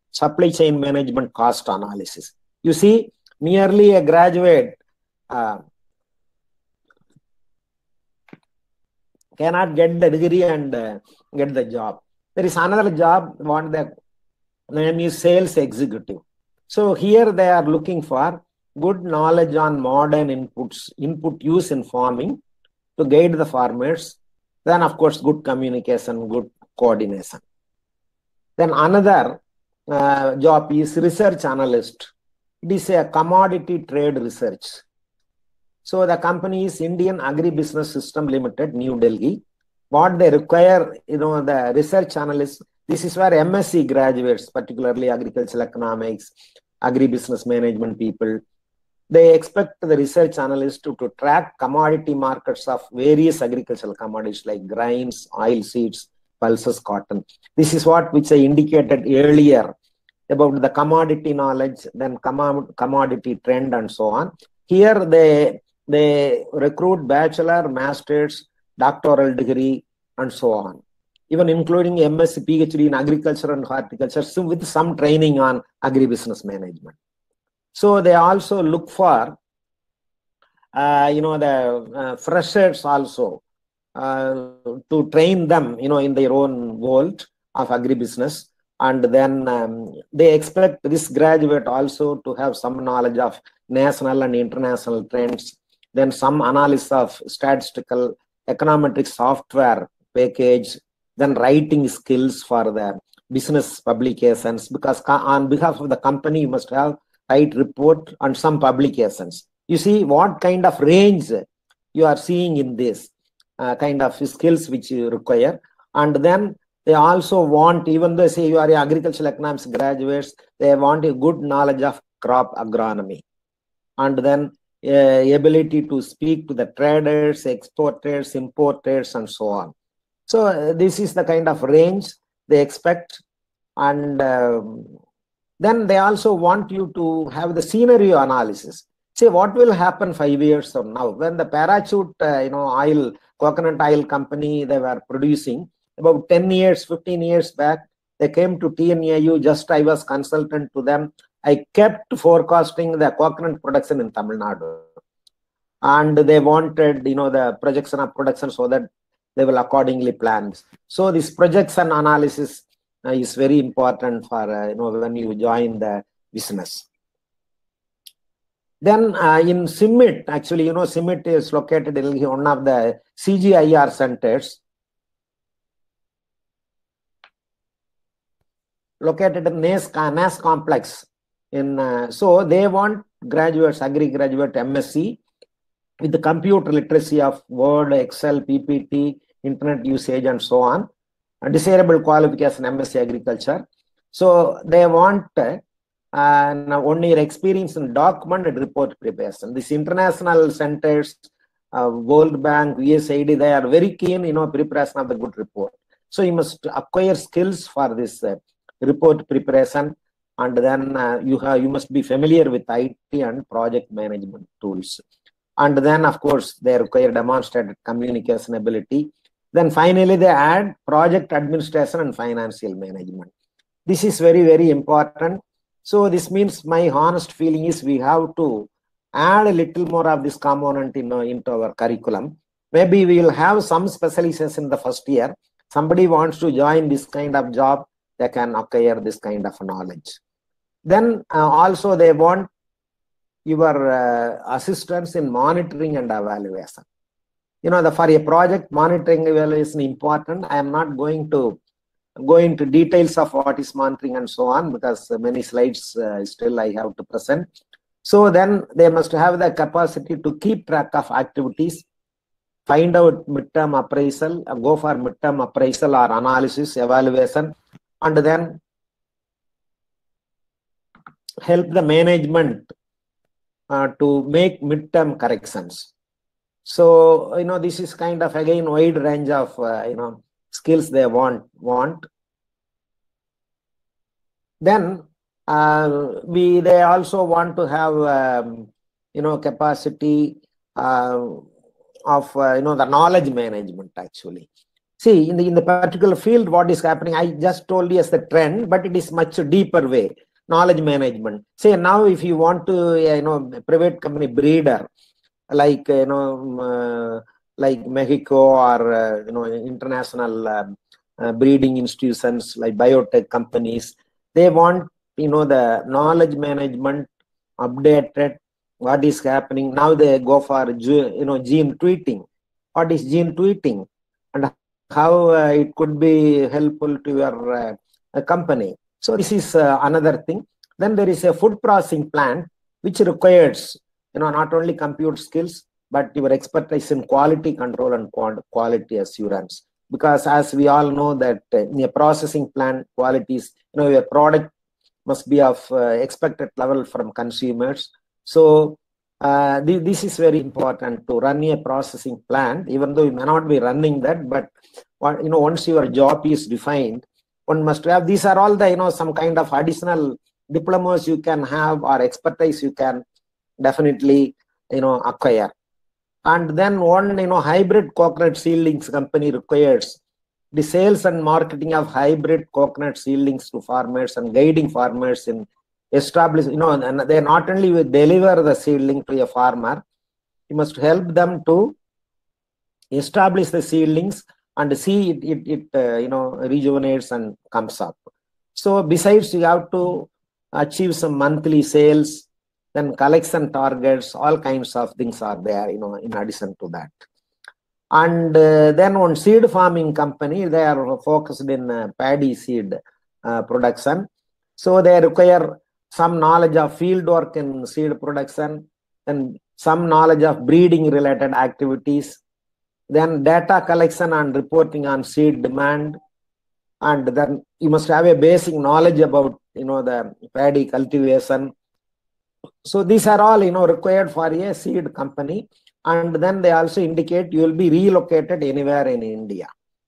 cost analysis. You see, merely a graduate cannot get the degree and get the job. There is another job, the name is sales executive. So here they are looking for good knowledge on modern input use in farming to guide the farmers. Then, of course, good communication, good coordination. Then another job is research analyst. It is a commodity trade research. So the company is Indian Agribusiness System Limited, New Delhi. What they require, the research analyst, this is where MSc graduates, particularly agricultural economics, agribusiness management people, they expect the research analyst to track commodity markets of various agricultural commodities like grains, oilseeds, pulses, cotton. This is which I indicated earlier about the commodity knowledge, then commodity trend and so on. Here they recruit bachelor, master's, doctoral degree and so on, even including MSc, PhD in agriculture and horticulture, with some training on agribusiness management. So they also look for, the freshers also to train them, in their own world of agribusiness. And then they expect this graduate also to have some knowledge of national and international trends, then some analysis of statistical econometric software package, then writing skills for the business publications, because on behalf of the company, you must have write report on some publications. You see what kind of range you are seeing in this kind of skills which you require. And then they also want, even though say you are agricultural economics graduates, they want a good knowledge of crop agronomy, and then ability to speak to the traders, exporters, importers, and so on. So this is the kind of range they expect. And then they also want you to have the scenario analysis. Say what will happen 5 years from now when the Parachute coconut oil company, they were producing about 10 years, 15 years back. They came to TNAU, just I was consultant to them. I kept forecasting the coconut production in Tamil Nadu. And they wanted, the projection of production so that they will accordingly plan. So this projection analysis is very important for, when you join the business. Then in CIMMIT, actually, CIMMIT is located in one of the CGIAR centers, located in NAS complex. So they want graduates, agri graduate, MSc, with the computer literacy of Word, Excel, PPT, internet usage, and so on. A desirable qualification MSc Agriculture. So they want now 1 year experience in document and report preparation. These international centers, World Bank, USAID, they are very keen, preparation of the good report. So you must acquire skills for this report preparation, and then you must be familiar with IT and project management tools. And then, of course, they require demonstrated communication ability. Then finally, they add project administration and financial management. This is very, very important. So this means my honest feeling is we have to add a little more of this component into our curriculum. Maybe we will have some specialization in the first year. Somebody wants to join this kind of job, they can acquire this kind of knowledge. Then also they want your assistance in monitoring and evaluation. For a project, monitoring evaluation is important. I am not going to go into details of what is monitoring and so on, because many slides still I have to present. So then they must have the capacity to keep track of activities, find out midterm appraisal, go for midterm appraisal or analysis, evaluation, and then help the management to make midterm corrections. So, this is kind of, again, wide range of, skills they want. Then, they also want to have, capacity of, the knowledge management, actually. See, in the particular field, what is happening, I just told you as the trend, but it is much deeper way. Knowledge management. Say now, if you want to, private company breeder, like like Mexico or international breeding institutions like biotech companies, they want the knowledge management updated. What is happening now? They go for gene tweeting. What is gene tweeting, and how it could be helpful to your company? So this is another thing. Then there is a food processing plant which requires not only compute skills, but your expertise in quality control and quality assurance. Because as we all know that in a processing plant, qualities, your product must be of expected level from consumers. So this is very important to run a processing plant, even though you may not be running that, but once your job is defined, one must have. These are all the some kind of additional diplomas you can have or expertise you can definitely acquire. And then one hybrid coconut seedlings company requires the sales and marketing of hybrid coconut seedlings to farmers and guiding farmers in establish and they not only will deliver the seedling to a farmer, you must help them to establish the seedlings and see it rejuvenates and comes up. So besides, you have to achieve some monthly sales, then collection targets, all kinds of things are there, in addition to that. And then one seed farming company, they are focused in paddy seed production. So they require some knowledge of field work in seed production, and some knowledge of breeding related activities, then data collection and reporting on seed demand, and then you must have a basic knowledge about the paddy cultivation. So these are all required for a seed company. And then they also indicate you will be relocated anywhere in India.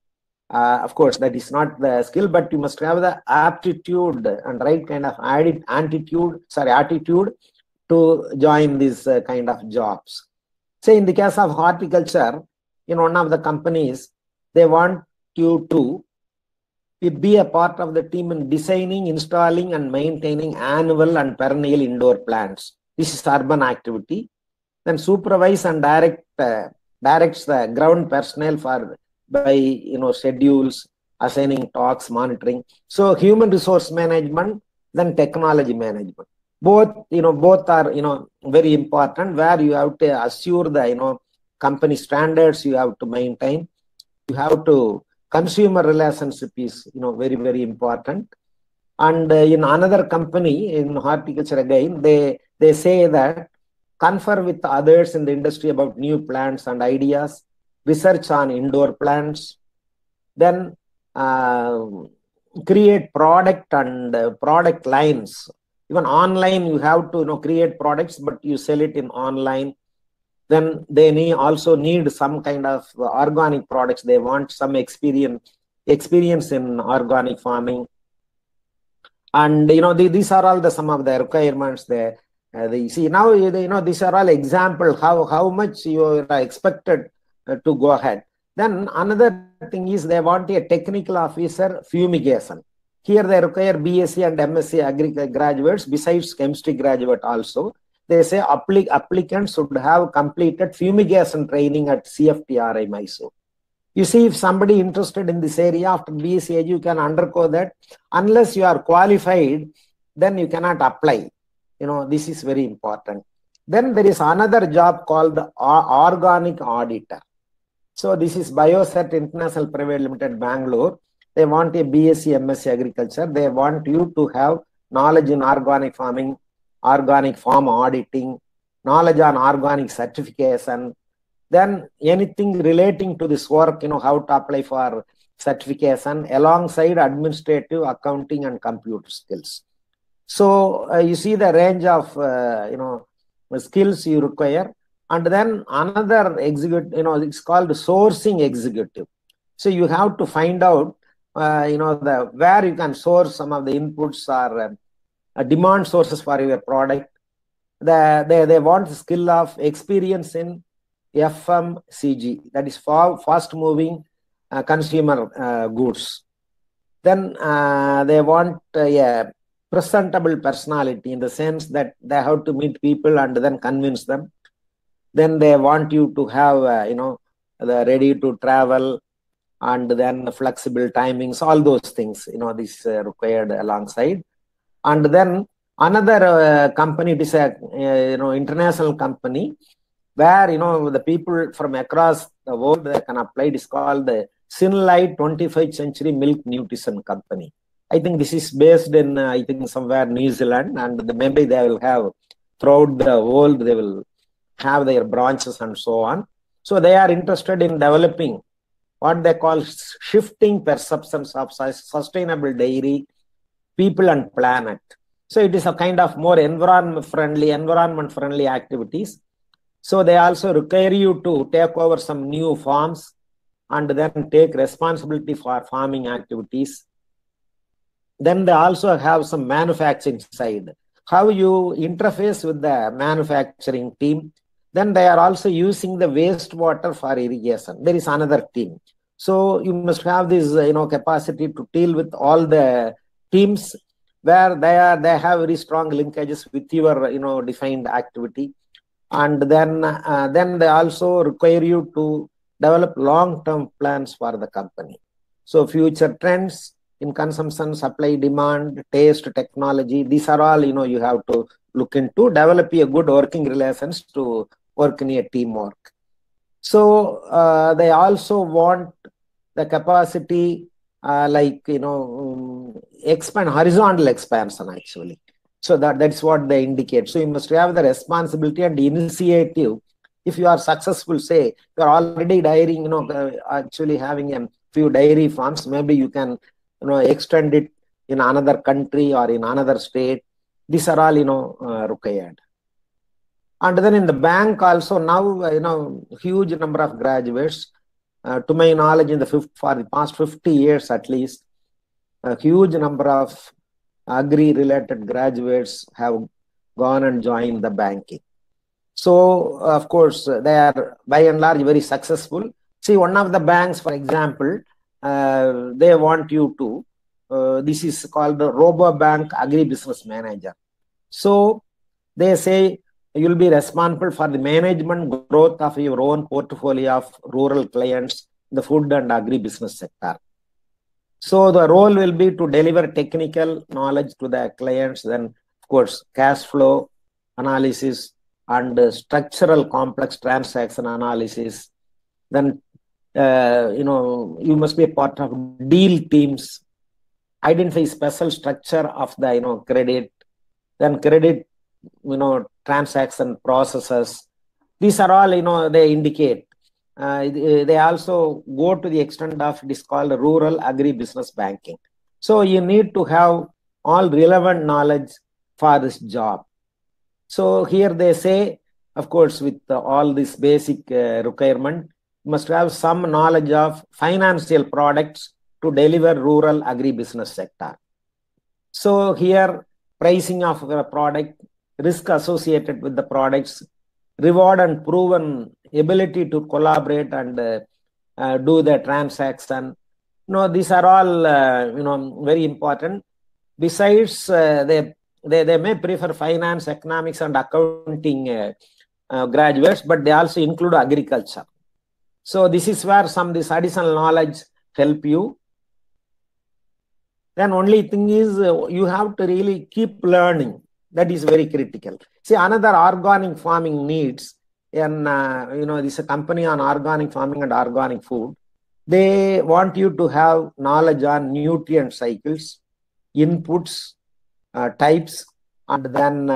Of course, that is not the skill, but you must have the aptitude and right kind of attitude to join these kind of jobs. Say in the case of horticulture, in one of the companies, they want you to be a part of the team in designing, installing, and maintaining annual and perennial indoor plants. This is urban activity. Then supervise and directs the ground personnel by schedules, assigning talks, monitoring. So human resource management, then technology management. Both are very important, where you have to assure the company standards you have to maintain. You have to consumer relationship is very, very important. And in another company in horticulture, again, they say that confer with others in the industry about new plants and ideas, research on indoor plants, then create product and product lines. Even online, you have to create products, but you sell it in online. Then they also need some kind of organic products. They want some experience in organic farming. And these are all some of the requirements there. You see now, these are all examples how much you are expected to go ahead. Then another thing is they want a technical officer fumigation. Here they require BSc and MSc agriculture graduates besides chemistry graduate also. They say applicants should have completed fumigation training at CFTRI Mysore. You see, if somebody interested in this area after BSc, you can undergo that. Unless you are qualified, then you cannot apply. This is very important. Then there is another job called the organic auditor. So this is Biocert International Private Limited, Bangalore. They want a BSc, MSc agriculture. They want you to have knowledge in organic farming, organic farm auditing, knowledge on organic certification. Then anything relating to this work, how to apply for certification alongside administrative, accounting, and computer skills. So you see the range of skills you require. And then another executive, it's called sourcing executive. So you have to find out, where you can source some of the inputs or demand sources for your product. They want the skill of experience in FMCG, that is fast moving consumer goods. Then they want a presentable personality in the sense that they have to meet people and then convince them. Then they want you to have the ready to travel and then flexible timings, all those things, this required alongside. And then another company, it is a international company where the people from across the world they can apply. It is called the Synlite 25th Century Milk Nutrition Company. I think this is based in somewhere New Zealand, and maybe they will have throughout the world, they will have their branches and so on. So they are interested in developing what they call shifting perceptions of sustainable dairy, people and planet. So it is a kind of more environment friendly activities. So they also require you to take over some new farms and then take responsibility for farming activities. Then they also have some manufacturing side, how you interface with the manufacturing team. Then they are also using the wastewater for irrigation. There is another team. So you must have this capacity to deal with all the teams where they have very strong linkages with your defined activity. And then they also require you to develop long-term plans for the company. So future trends in consumption, supply, demand, taste, technology, these are all you have to look into, develop a good working relations to work in a teamwork. So they also want the capacity expand, horizontal expansion actually. So that's what they indicate. So you must have the responsibility and initiative. If you are successful, say you are already dairying, actually having a few dairy farms, maybe you can extend it in another country or in another state. These are all required. And then in the bank also now huge number of graduates. To my knowledge, for the past 50 years at least, a huge number of agri-related graduates have gone and joined the banking. So, of course, they are by and large very successful. See, one of the banks, for example, they want you to, this is called the RoboBank Agri-Business Manager. So, they say you will be responsible for the management growth of your own portfolio of rural clients in the food and agri-business sector. So the role will be to deliver technical knowledge to the clients, then of course cash flow analysis and structural complex transaction analysis. Then you must be a part of deal teams, identify special structure of the credit, then credit transaction processes. These are all, they indicate. They also go to the extent of it is called rural agribusiness banking. So you need to have all relevant knowledge for this job. So here they say, of course, with all this basic requirement, you must have some knowledge of financial products to deliver rural agribusiness sector. So here, pricing of a product, risk associated with the products, reward and proven ability to collaborate and do the transaction. These are all very important. Besides, they may prefer finance, economics, and accounting graduates, but they also include agriculture. So this is where this additional knowledge help you. Then only thing is you have to really keep learning. That is very critical. See, another organic farming needs, and this is a company on organic farming and organic food. They want you to have knowledge on nutrient cycles, inputs, types, and then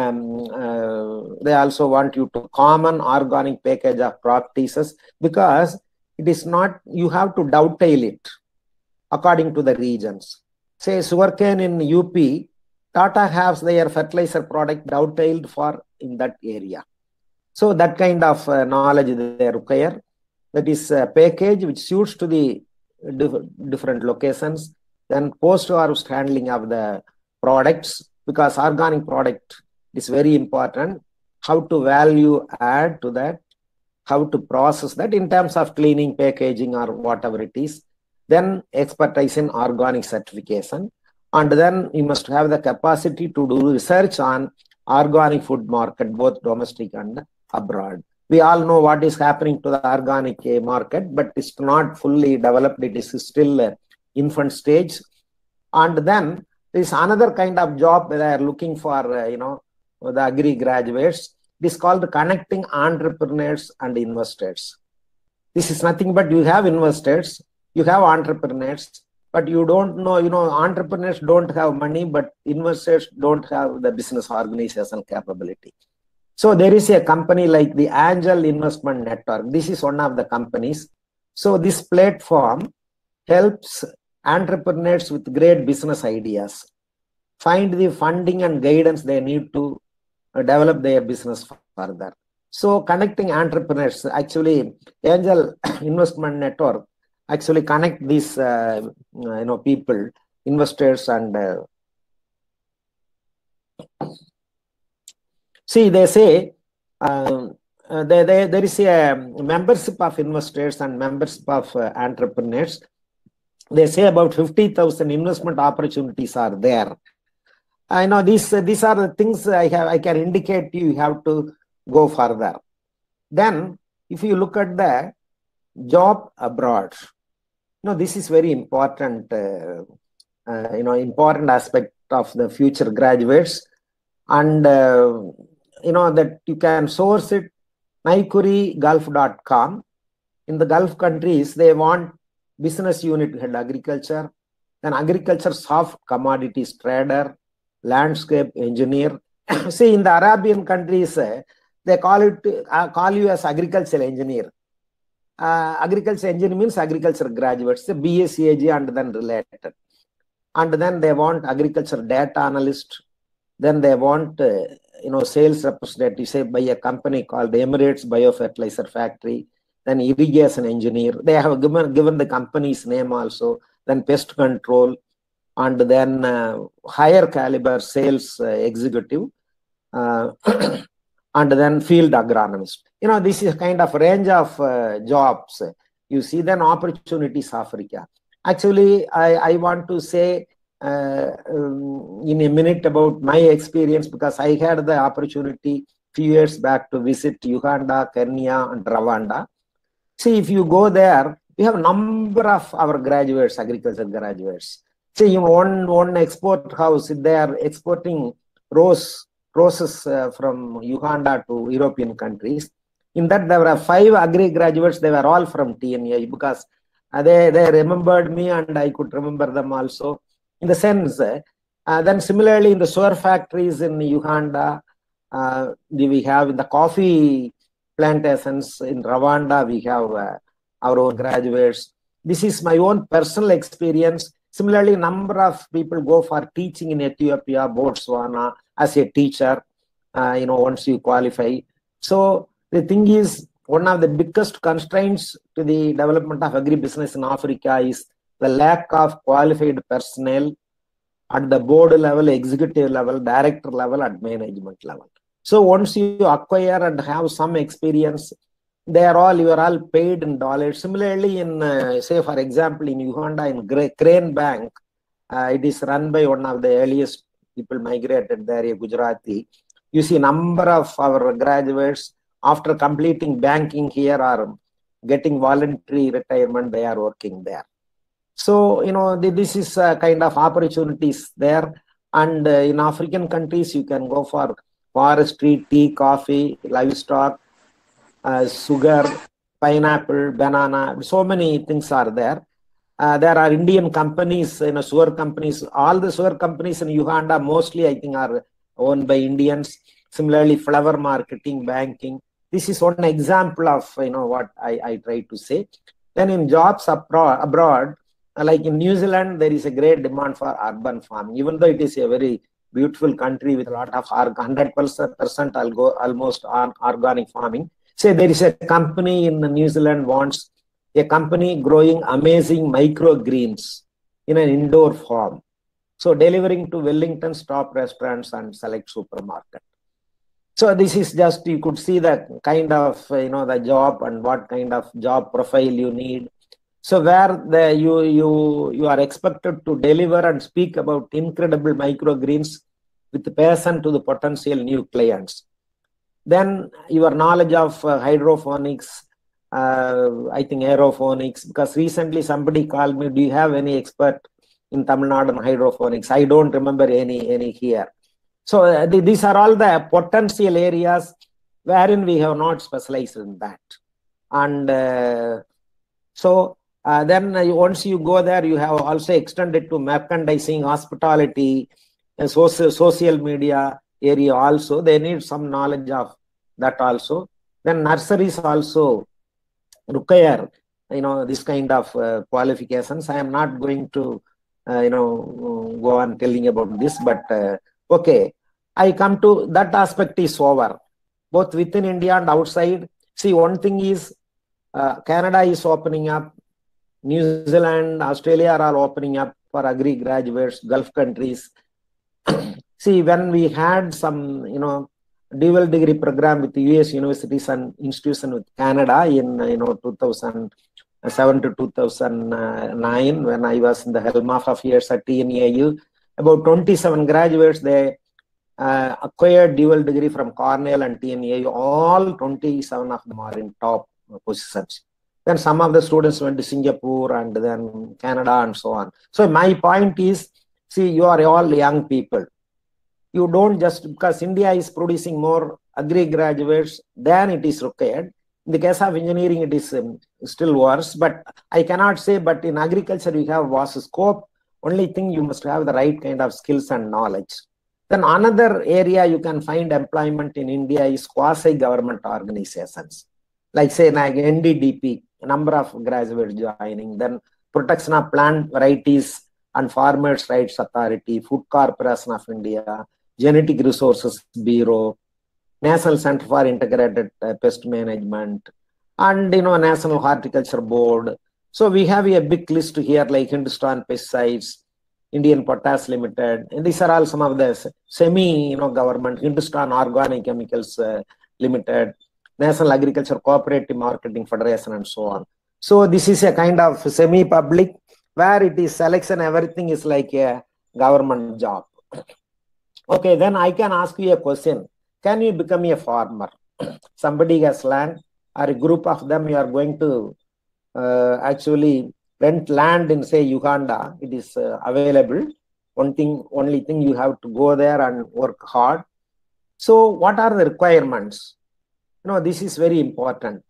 they also want you to common organic package of practices, because it is not, you have to dovetail it according to the regions. Say sugarcane in UP, Tata has their fertilizer product dovetailed for in that area. So that kind of knowledge they require. That is a package which suits to the different locations. Then post-harvest handling of the products, because organic product is very important. How to value add to that, how to process that in terms of cleaning, packaging, or whatever it is. Then expertise in organic certification. And then you must have the capacity to do research on organic food market, both domestic and abroad. We all know what is happening to the organic market, but it's not fully developed. It is still infant stage. And then there is another kind of job that they are looking for, the agri graduates. This is called connecting entrepreneurs and investors. This is nothing but you have investors, you have entrepreneurs, but you don't know, entrepreneurs don't have money, but investors don't have the business organization capability. So there is a company like the Angel Investment Network. This is one of the companies. So this platform helps entrepreneurs with great business ideas find the funding and guidance they need to develop their business further. So connecting entrepreneurs, actually Angel Investment Network actually connect these people, investors, and see, they say there is a membership of investors and membership of entrepreneurs. They say about 50,000 investment opportunities are there. I know these are the things I can indicate you have to go further. Then, if you look at the job abroad, this is very important, important aspect of the future graduates, and that you can source it, naikurigulf.com. In the Gulf countries, they want business unit head agriculture, then agriculture soft commodities trader, landscape engineer. See, in the Arabian countries, they call you as agricultural engineer. Agriculture engineer means agriculture graduates, BSc and then related. And then they want agriculture data analyst. Then they want, sales representative, say by a company called Emirates Biofertilizer Factory. Then irrigation engineer. They have given the company's name also. Then pest control, and then higher caliber sales executive, and then field agronomist. This is a kind of range of jobs. You see, then opportunities Africa. Actually, I want to say in a minute about my experience, because I had the opportunity few years back to visit Uganda, Kenya, and Rwanda. See, if you go there, we have a number of our graduates, agriculture graduates. See, one export house, they are exporting roses from Uganda to European countries. In that, there were 5 agri graduates. They were all from TNA, because they remembered me and I could remember them also. In the sense, then similarly in the sugar factories in Uganda, We have in the coffee plantations in Rwanda, we have our own graduates. This is my own personal experience. Similarly, number of people go for teaching in Ethiopia, Botswana as a teacher, once you qualify. So the thing is, one of the biggest constraints to the development of agribusiness in Africa is the lack of qualified personnel at the board level, executive level, director level, and management level. So once you acquire and have some experience, you are all paid in dollars. Similarly, in say for example, in Uganda, in Crane Bank, it is run by one of the earliest people migrated there, a Gujarati. You see, number of our graduates after completing banking here are getting voluntary retirement. They are working there. So this is kind of opportunities there. And in African countries, you can go for forestry, tea, coffee, livestock, sugar, pineapple, banana. So many things are there. There are Indian companies, sugar companies. All the sugar companies in Uganda mostly, I think, are owned by Indians. Similarly, flower marketing, banking. This is one example of what I try to say. Then in jobs abroad, like in New Zealand, there is a great demand for urban farming, even though it is a very beautiful country with a lot of 100% almost on organic farming. Say there is a company in New Zealand wants a company growing amazing microgreens in an indoor farm. So delivering to Wellington's top restaurants and select supermarket. So this is just, you could see the kind of, the job and what kind of job profile you need. So where you are expected to deliver and speak about incredible microgreens with passion to the potential new clients. Then your knowledge of hydroponics, I think aeroponics, because recently somebody called me, do you have any expert in Tamil Nadu on hydroponics? I don't remember any here. So these are all the potential areas wherein we have not specialized in that. And then once you go there, you have also extended to merchandising, hospitality, social media area also. They need some knowledge of that also. Then nurseries also require, this kind of qualifications. I am not going to, go on telling about this, but okay. I come to that aspect is over, both within India and outside. See, one thing is Canada is opening up, New Zealand, Australia are all opening up for agri graduates, Gulf countries. See, when we had some, dual degree program with the US universities and institution with Canada in, 2007 to 2009, when I was in the helm of affairs at TNAU, about 27 graduates, they acquired dual degree from Cornell and TNAU. All 27 of them are in top positions. Then some of the students went to Singapore and then Canada and so on. So my point is, see, you are all young people. You don't just, because India is producing more agri graduates than it is required. In the case of engineering, it is still worse, but I cannot say, but in agriculture, we have vast scope. Only thing, you must have the right kind of skills and knowledge. Then another area you can find employment in India is quasi-government organizations. Like say like NDDP, a number of graduates joining. Then Protection of Plant Varieties and Farmers' Rights Authority, Food Corporation of India, Genetic Resources Bureau, National Center for Integrated Pest Management, and National Horticulture Board. So we have a big list here like Hindustan Pesticides, Indian Potash Limited, and these are all some of the semi-government, Hindustan Organic Chemicals Limited, National Agriculture Cooperative Marketing Federation, and so on. So this is a kind of semi-public where it is selection, everything is like a government job. Okay, then I can ask you a question. Can you become a farmer? Somebody has land, or a group of them, you are going to actually rent land in, say, Uganda. It is available. Only thing you have to go there and work hard. So what are the requirements? This is very important.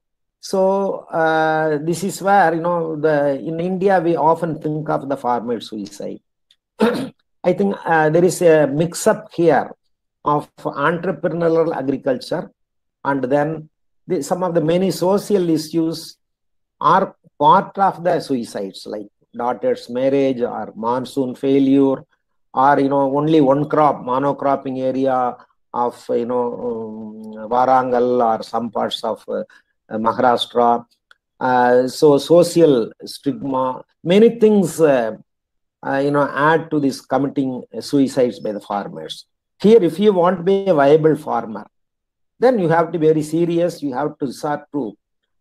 So this is where, in India, we often think of the farmer suicide. I think there is a mix-up here of entrepreneurial agriculture, and then some of the many social issues are part of the suicides, like daughter's marriage or monsoon failure, or only one crop, monocropping area of Warangal or some parts of Maharashtra. So social stigma, many things add to this committing suicides by the farmers. Here, if you want to be a viable farmer, then you have to be very serious. You have to start to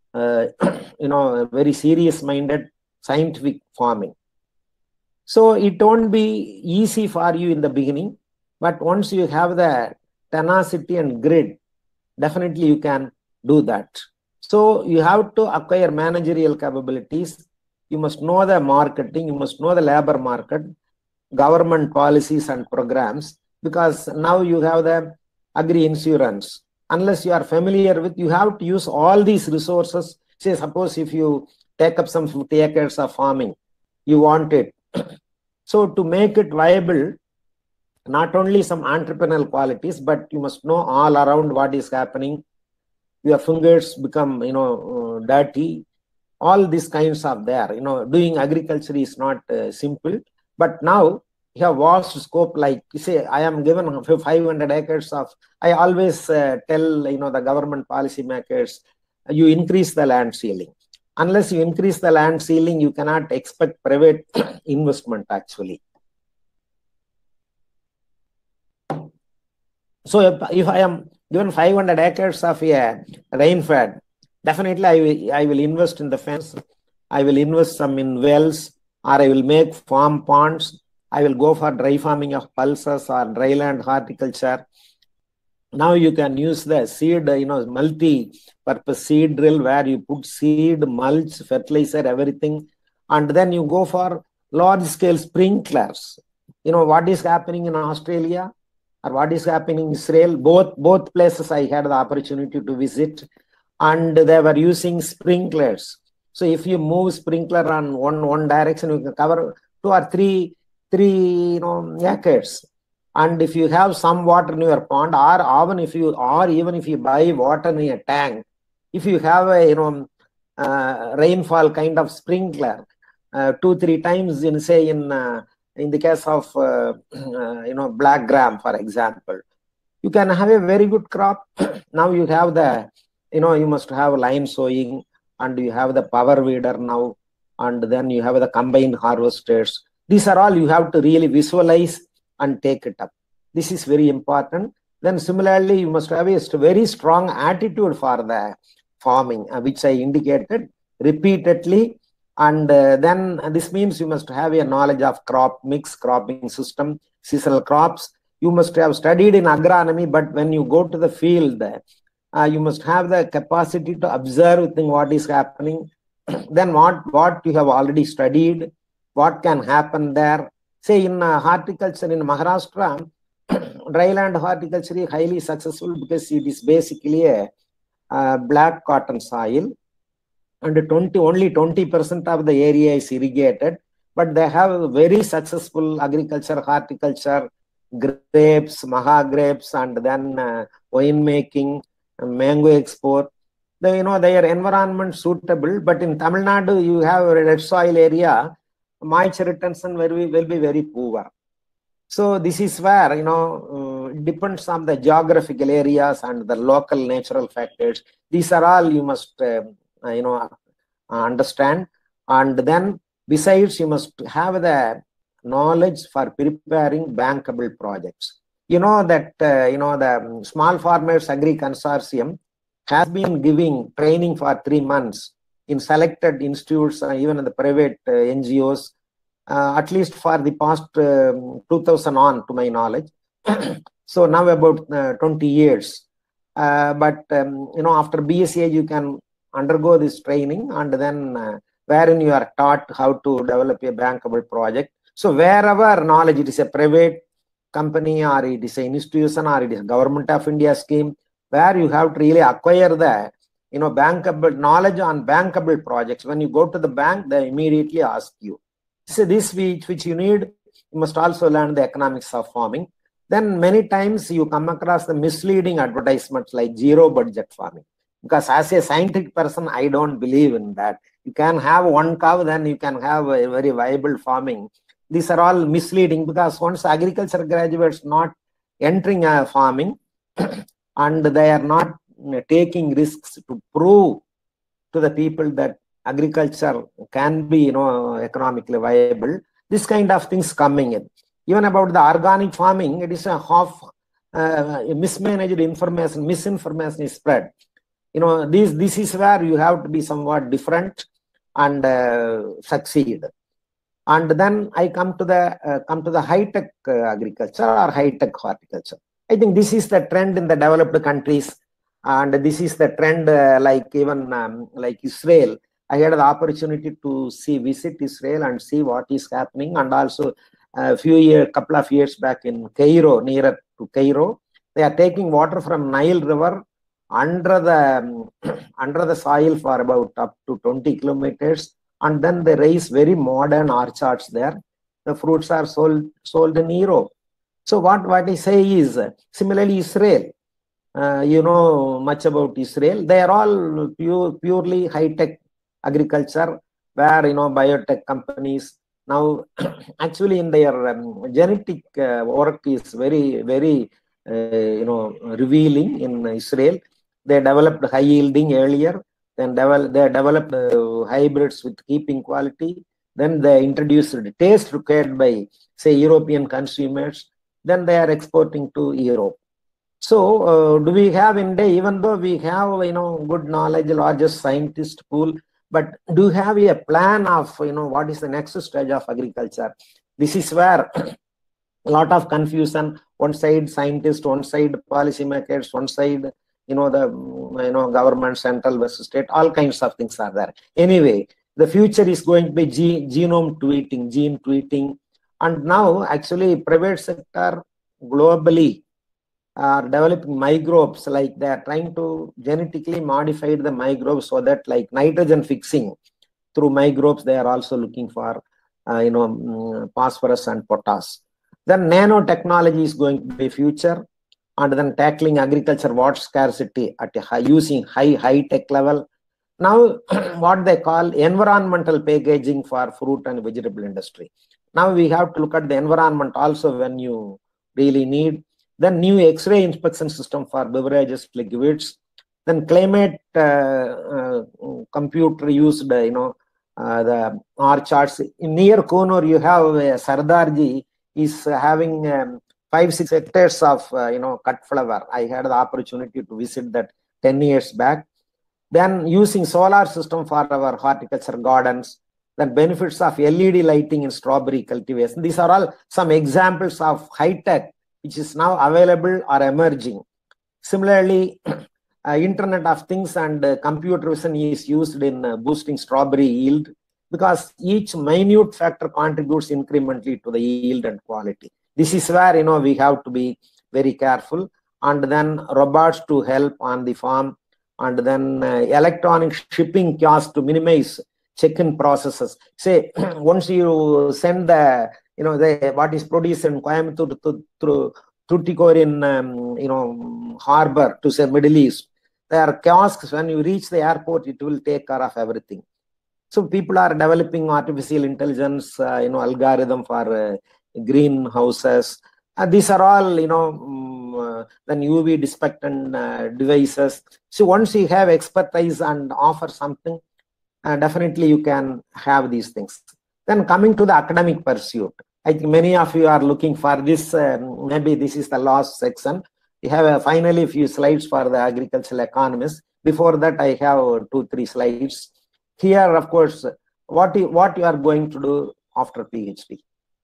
very serious minded scientific farming. So it won't be easy for you in the beginning, but once you have the tenacity and grit, definitely you can do that. So you have to acquire managerial capabilities. You must know the marketing, you must know the labor market, government policies and programs, because now you have the agri insurance. Unless you are familiar with, you have to use all these resources. Say, suppose if you take up some 50 acres of farming, you want it. So to make it viable, not only some entrepreneurial qualities, but you must know all around what is happening. Your fingers become, dirty. All these kinds of there. Doing agriculture is not simple. But now you have vast scope. Like you say, I am given 500 acres of. I always tell the government policy makers, you increase the land ceiling. Unless you increase the land ceiling, you cannot expect private investment actually. So if I am given 500 acres of rainfed, definitely I will invest in the fence. I will invest some in wells, or I will make farm ponds. I will go for dry farming of pulses or dryland horticulture. Now you can use the seed, multi-purpose seed drill where you put seed, mulch, fertilizer, everything. And then you go for large-scale sprinklers. What is happening in Australia or what is happening in Israel? Both places I had the opportunity to visit, and they were using sprinklers. So if you move sprinkler on one direction, you can cover 2 or 3 acres. And if you have some water in your pond, or even if you buy water in a tank, if you have a rainfall kind of sprinkler, 2-3 times in the case of black gram, for example, you can have a very good crop. Now you have the you must have line sowing, and you have the power weeder now, and then you have the combined harvesters. These are all you have to really visualize and take it up. This is very important. Then similarly, you must have a very strong attitude for the farming, which I indicated repeatedly. And then this means you must have a knowledge of crop mix, cropping system, seasonal crops. You must have studied in agronomy, but when you go to the field, you must have the capacity to observe what is happening. Then what you have already studied, what can happen there. Say in horticulture in Maharashtra, dryland horticulture is highly successful because it is basically a black cotton soil, and only 20% of the area is irrigated, but they have very successful agriculture, horticulture, grapes, maha grapes, and then wine making, mango export. Their environment suitable, but in Tamil Nadu, you have a red soil area, moisture retention will be very poor. So this is where, it depends on the geographical areas and the local natural factors. These are all you must, understand. And then besides, you must have the knowledge for preparing bankable projects. The Small Farmers Agri Consortium has been giving training for 3 months in selected institutes, even in the private NGOs, at least for the past 2000 on, to my knowledge. So now about 20 years. But after BSc, you can undergo this training, and then wherein you are taught how to develop a bankable project. So wherever knowledge, it is a private company, or it is an institution, or it is a Government of India scheme, where you have to really acquire the bankable knowledge on bankable projects. When you go to the bank, they immediately ask you. So this which you need, you must also learn the economics of farming. then many times you come across the misleading advertisements like zero budget farming. Because as a scientific person, I don't believe in that. You can have one cow, then you can have a very viable farming. These are all misleading, because once agriculture graduates not entering farming and they are not taking risks to prove to the people that agriculture can be, economically viable, this kind of things coming in. Even about the organic farming, it is a half mismanaged information, misinformation is spread. This is where you have to be somewhat different and succeed. And then I come to the high-tech agriculture or high-tech horticulture. I think this is the trend in the developed countries, and this is the trend like even like Israel. I had the opportunity to visit Israel and see what is happening, and also couple of years back in Cairo, nearer to Cairo, they are taking water from Nile River under the soil for about up to 20 kilometers, and then they raise very modern orchards there. The fruits are sold in Europe. So what I say is, similarly Israel, you know much about Israel. They are all purely high-tech agriculture, where biotech companies now actually in their genetic work is very, very revealing in Israel. They developed high yielding earlier, then they developed hybrids with keeping quality. Then they introduced the taste required by, say, European consumers. Then they are exporting to Europe. So do we have India, even though we have good knowledge, largest scientist pool, but do you have a plan of what is the next stage of agriculture? This is where a lot of confusion. One side scientists, one side policymakers, one side the government, central versus state, all kinds of things are there. Anyway, the future is going to be genome tweeting, gene tweeting, and now actually private sector globally are developing microbes, like they are trying to genetically modify the microbes so that, like nitrogen fixing through microbes, they are also looking for phosphorus and potash. Then nanotechnology is going to be future, and then tackling agriculture water scarcity at using high tech level. Now what they call environmental packaging for fruit and vegetable industry. Now we have to look at the environment also when you really need. Then new X-ray inspection system for beverages, liquids. Then climate computer used, the orchards. Near Konur, you have Sardarji is having 5-6 hectares of cut flower. I had the opportunity to visit that 10 years back. Then using solar system for our horticulture gardens. Then benefits of LED lighting in strawberry cultivation. These are all some examples of high tech which is now available or emerging. Similarly, Internet of Things and computer vision is used in boosting strawberry yield, because each minute factor contributes incrementally to the yield and quality. This is where we have to be very careful. And then robots to help on the farm, and then electronic shipping kiosks to minimize check-in processes. Say once you send the what is produced in Coimbatore through Tuticorin harbor to say Middle East, there are kiosks. When you reach the airport, it will take care of everything. So people are developing artificial intelligence, algorithm for greenhouses. These are all, then UV disinfectant devices. So once you have expertise and offer something, definitely you can have these things. Then coming to the academic pursuit, I think many of you are looking for this. Maybe this is the last section. We have finally a few slides for the agricultural economists. Before that, I have 2-3 slides. Here, of course, what you are going to do after PhD.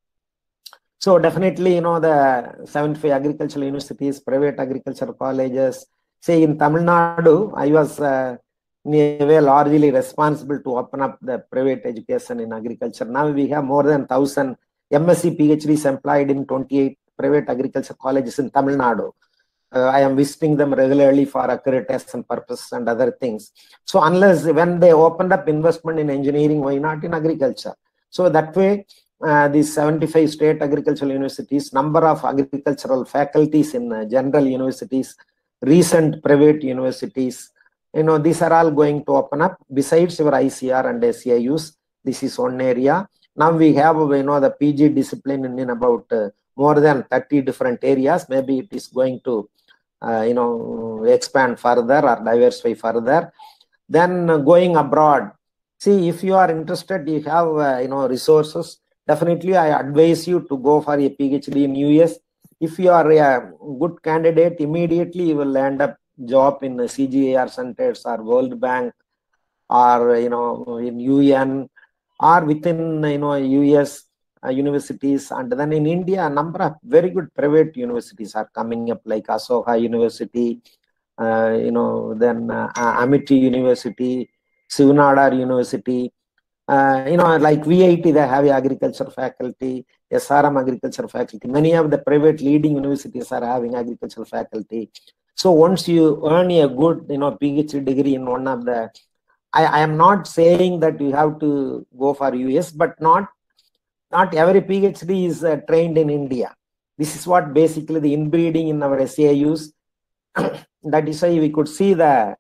So definitely, the 75 agricultural universities, private agricultural colleges. Say in Tamil Nadu, I was in a way largely responsible to open up the private education in agriculture. Now we have more than 1,000 MSc PhDs employed in 28 private agriculture colleges in Tamil Nadu. I am visiting them regularly for accreditation purposes and other things. So unless when they opened up investment in engineering, why not in agriculture? So that way, these 75 state agricultural universities, number of agricultural faculties in general universities, recent private universities, these are all going to open up. Besides your ICR and SAUs, this is one area. Now we have, the PG discipline in about more than 30 different areas. Maybe it is going to, expand further or diversify further. Then going abroad. See, if you are interested, you have, resources. Definitely, I advise you to go for a PhD in US. If you are a good candidate, immediately you will land up job in CGIAR centers or World Bank or in UN or within US universities. And then in India, a number of very good private universities are coming up, like Asoka University, then Amity University, Sivanadar University. Like VIT, they have agriculture faculty, SRM agriculture faculty. Many of the private leading universities are having agriculture faculty. So once you earn a good, PhD degree in one of the, I am not saying that you have to go for US, but not every PhD is trained in India. This is what basically the inbreeding in our SAUs. That is why we could see the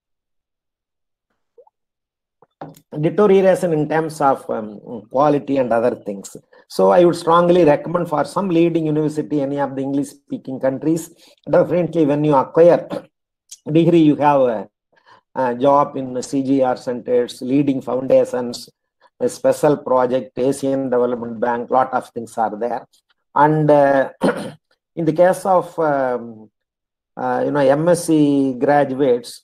deterioration in terms of quality and other things. So I would strongly recommend for some leading university, any of the English speaking countries, definitely when you acquire degree, you have a job in CGR centers, leading foundations, a special project, Asian Development Bank, lot of things are there. And in the case of MSc graduates,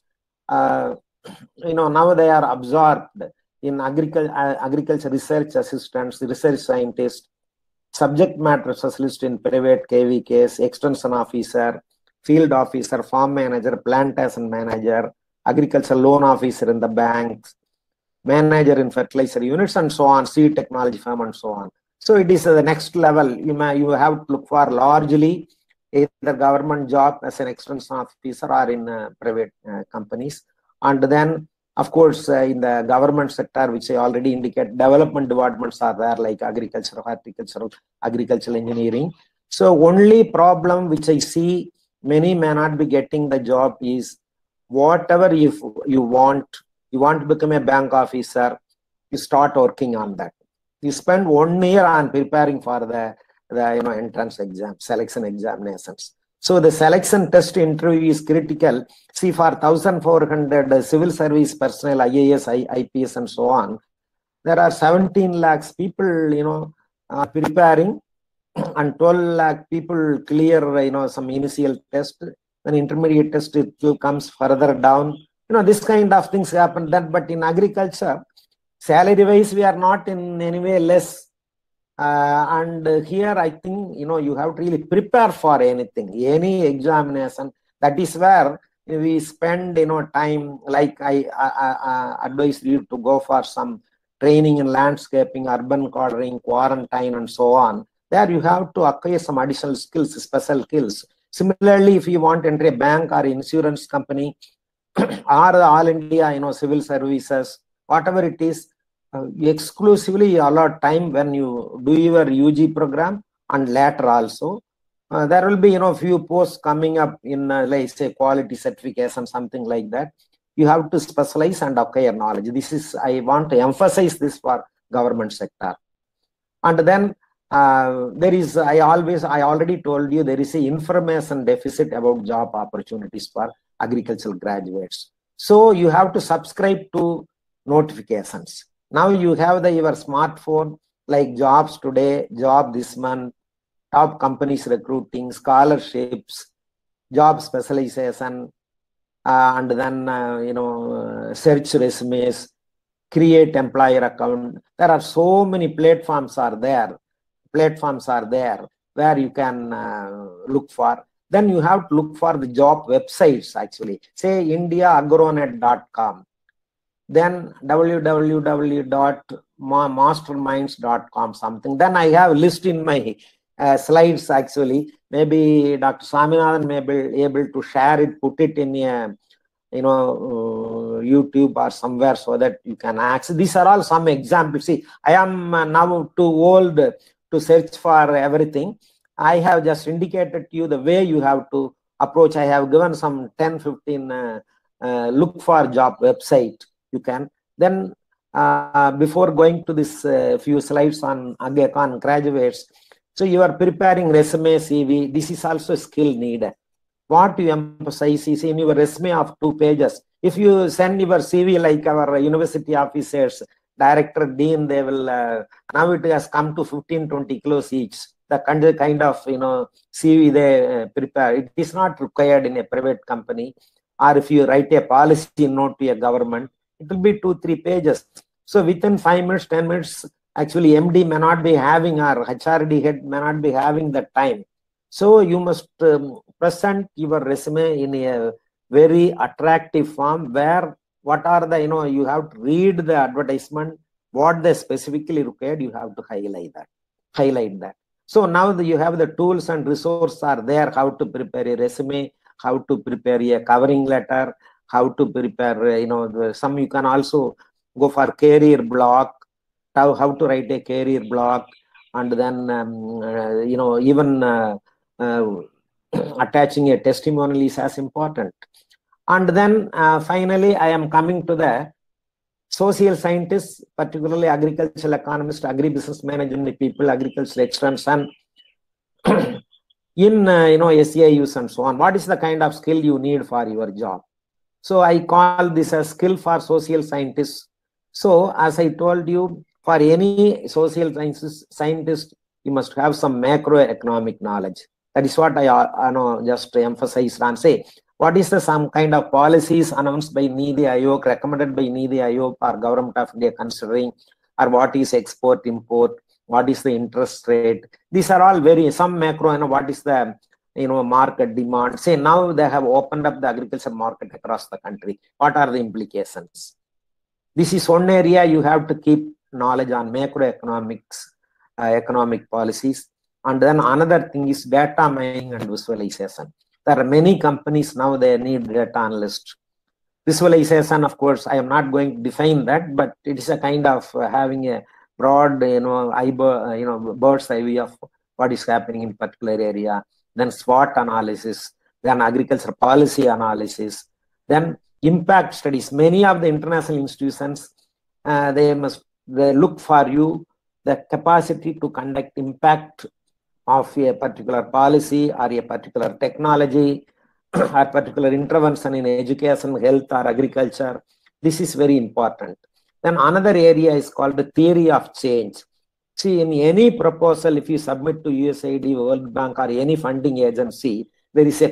now they are absorbed in agriculture research assistants, research scientists, subject matter specialist in private KVKs, extension officer, field officer, farm manager, plantation manager, agriculture loan officer in the banks, manager in fertilizer units, and so on, seed technology firm, and so on. So it is the next level. You have to look for largely either government job as an extension officer or in private companies. And then, of course, in the government sector, which I already indicate, development departments are there, like agriculture, horticultural, agricultural engineering. So only problem which I see, many may not be getting the job is, whatever if you want to become a bank officer, you start working on that. You spend 1 year on preparing for the entrance exam, selection examinations. So the selection test interview is critical. See, for 1,400 civil service personnel, IAS, IPS, and so on, there are 17 lakhs people, preparing, and 12 lakh people clear, some initial test. Then intermediate test, it comes further down. This kind of things happen then. But in agriculture, salary-wise, we are not in any way less. And here I think you have to really prepare for anything, any examination. That is where we spend time. Like I advise you to go for some training in landscaping, urban gardening, quarantine, and so on. There you have to acquire some additional skills, special skills. Similarly, if you want to enter a bank or insurance company or the All India civil services, whatever it is, exclusively allot time when you do your UG program, and later also there will be few posts coming up in like say quality certification, something like that. You have to specialize and acquire knowledge. This is, I want to emphasize this for government sector. And then there is, I already told you, there is a information deficit about job opportunities for agricultural graduates. So you have to subscribe to notifications. Now you have your smartphone, like jobs today, job this month, top companies recruiting, scholarships, job specialization, and then search resumes, create employer account. There are so many platforms are there. Where you can look for. Then you have to look for the job websites actually. Say indiaagronet.com. Then www.masterminds.com something. Then I have a list in my slides actually. Maybe Dr. Swaminathan may be able to share it, put it in a YouTube or somewhere so that you can access. These are all some examples. See, I am now too old to search for everything. I have just indicated to you the way you have to approach. I have given some 10, 15 look for job website. You can then before going to this few slides on Aga Khan graduates. So you are preparing resume, CV. This is also skill needed. What you emphasize is in your resume of 2 pages. If you send your CV like our university officers, director, dean, they will now it has come to 15, 20 kilos each. The kind of CV they prepare. It is not required in a private company, or if you write a policy note to a government, it will be 2, 3 pages. So within 5 minutes, 10 minutes, actually MD may not be having, or HRD head may not be having the time. So you must present your resume in a very attractive form where what are the, you have to read the advertisement, what they specifically required, you have to highlight that. So now that you have the tools and resources are there, how to prepare a resume, how to prepare a covering letter, how to prepare, some you can also go for career blog, how to write a career blog, and then, even attaching a testimonial is as important. And then finally, I am coming to the social scientists, particularly agricultural economists, agribusiness management people, agricultural extension, in SEIUs and so on. What is the kind of skill you need for your job? So I call this a skill for social scientists. So as I told you, for any social scientist, you must have some macroeconomic knowledge. That is what I just emphasize and say. What is some kind of policies announced by Niti Aayog, recommended by Niti Aayog or government of India considering, or what is export, import, what is the interest rate? These are all some macro, what is the market demand? Say now they have opened up the agriculture market across the country. What are the implications? This is one area you have to keep knowledge on macroeconomics, economic policies. And then another thing is data mining and visualization. There are many companies now, they need data analysts. Visualization, of course, I am not going to define that, but it is a kind of having a broad, bird's eye view of what is happening in particular area. Then SWOT analysis, then agriculture policy analysis, then impact studies. Many of the international institutions, they look for you the capacity to conduct impact of a particular policy or a particular technology or particular intervention in education, health, or agriculture. This is very important. Then another area is called the theory of change. See, in any proposal, if you submit to USAID, World Bank, or any funding agency, there is a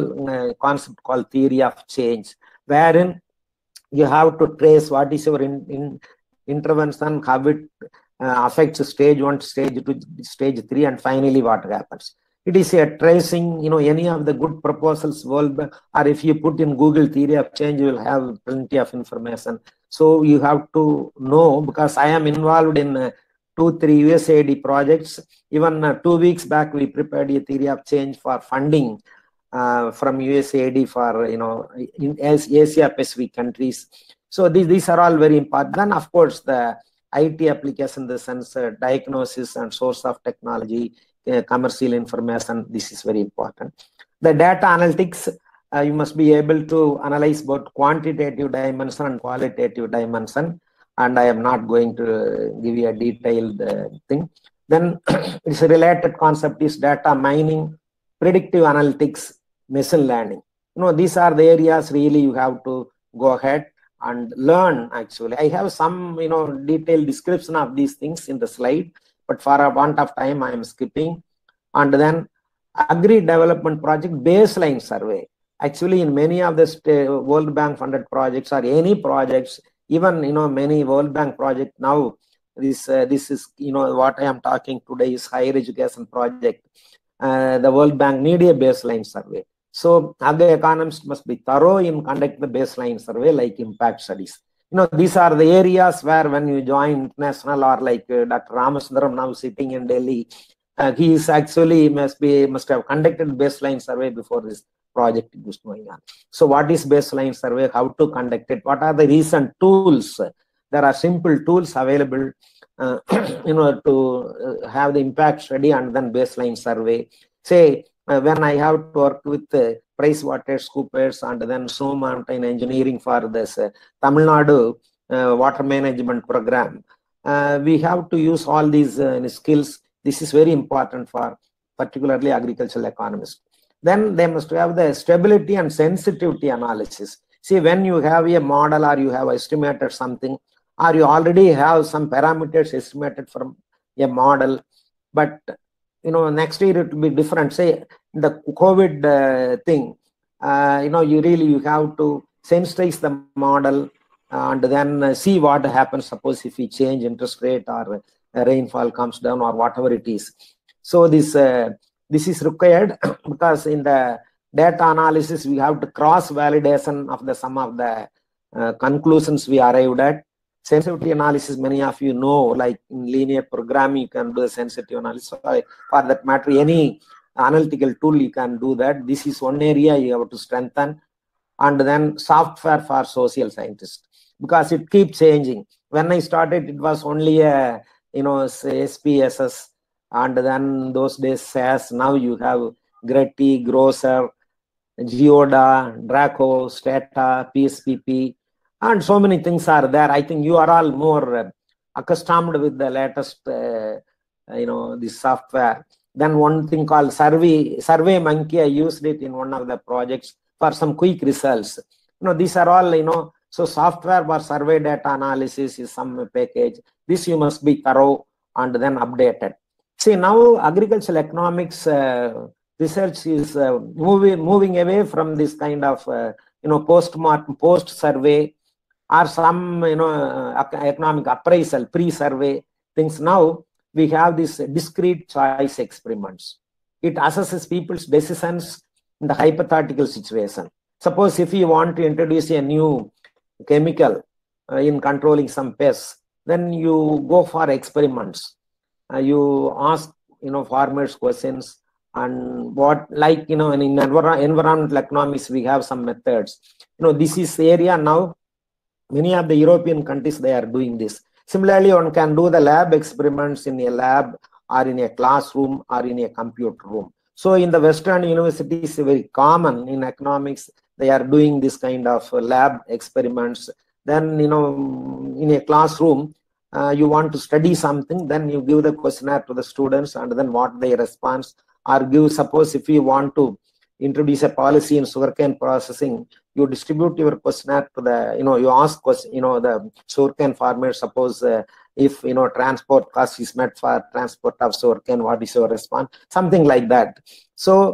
concept called theory of change, wherein you have to trace what is your intervention, how it affects stage 1, stage 2, stage 3, and finally what happens. It is a tracing, any of the good proposals, World Bank, or if you put in Google theory of change, you will have plenty of information. So you have to know, because I am involved in 2, 3 USAID projects. Even 2 weeks back, we prepared a theory of change for funding from USAID for, in Asia Pacific countries. So these are all very important. Then, of course, the IT application, the sensor diagnosis and source of technology, commercial information, this is very important. The data analytics, you must be able to analyze both quantitative dimension and qualitative dimension. And I am not going to give you a detailed thing. Then it's a related concept is data mining, predictive analytics, machine learning. These are the areas really you have to go ahead and learn. Actually, I have some detailed description of these things in the slide, but for a want of time I am skipping. And then agri development project baseline survey. Actually, in many of the World Bank funded projects or any projects, even many World Bank projects now, this is what I am talking today is higher education project. The World Bank need a baseline survey. So other economists must be thorough in conducting the baseline survey, like impact studies. These are the areas where when you join international, or like Dr. Ramasundram now sitting in Delhi, he is actually must have conducted baseline survey before this project is going on. So what is baseline survey, how to conduct it, what are the recent tools? There are simple tools available to have the impact study and then baseline survey. Say when I have to work with PricewaterhouseCoopers and then Snow Mountain Engineering for this Tamil Nadu water management program, we have to use all these skills. This is very important for particularly agricultural economists. Then they must have the stability and sensitivity analysis. See, when you have a model or you have estimated something, or you already have some parameters estimated from a model, but next year it will be different. Say the COVID thing, you have to sensitize the model and then see what happens. Suppose if we change interest rate or rainfall comes down or whatever it is. So this is required because in the data analysis we have to cross validation of the some of the conclusions we arrived at. Sensitivity analysis, many of you know, like in linear programming, you can do the sensitivity analysis. For that matter, any analytical tool, you can do that. This is one area you have to strengthen. And then software for social scientists, because it keeps changing. When I started, it was only a, SPSS, and then those days SAS. Now you have Greti, Grosser, Geoda, Draco, Stata, PSPP, and so many things are there. I think you are all more accustomed with the latest, this software. Then one thing called Survey Monkey, I used it in one of the projects for some quick results. These are all, so software for survey data analysis is some package. This you must be thorough and then updated. See, now agricultural economics research is moving away from this kind of, post-mortem, post-survey, or some, economic appraisal, pre-survey things. Now we have this discrete choice experiments. It assesses people's decisions in the hypothetical situation. Suppose if you want to introduce a new chemical in controlling some pests, then you go for experiments. You ask, farmers questions, and what, like, in environmental economics, we have some methods. This is area now. Many of the European countries, they are doing this. Similarly, one can do the lab experiments in a lab or in a classroom or in a computer room. So in the Western universities, very common in economics, they are doing this kind of lab experiments. Then, in a classroom, you want to study something, then you give the questionnaire to the students and then what they respond, or give, suppose if you want to introduce a policy in sugarcane processing, you distribute your questionnaire to the, you ask, the sugarcane farmers, suppose if, transport cost is met for transport of sugarcane, what is your response? Something like that. So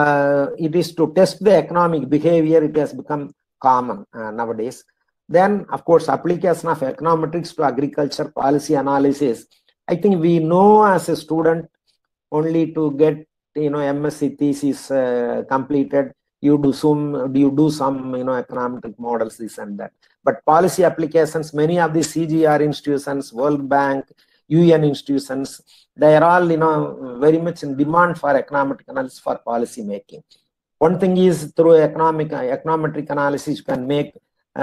it is to test the economic behavior, it has become common nowadays. Then, of course, application of econometrics to agriculture policy analysis. I think we know as a student only to get, MSc thesis completed, you do some, econometric models, this and that. But policy applications, many of the CGR institutions, World Bank, UN institutions, they are all, very much in demand for econometric analysis for policy making. One thing is through econometric analysis, you can make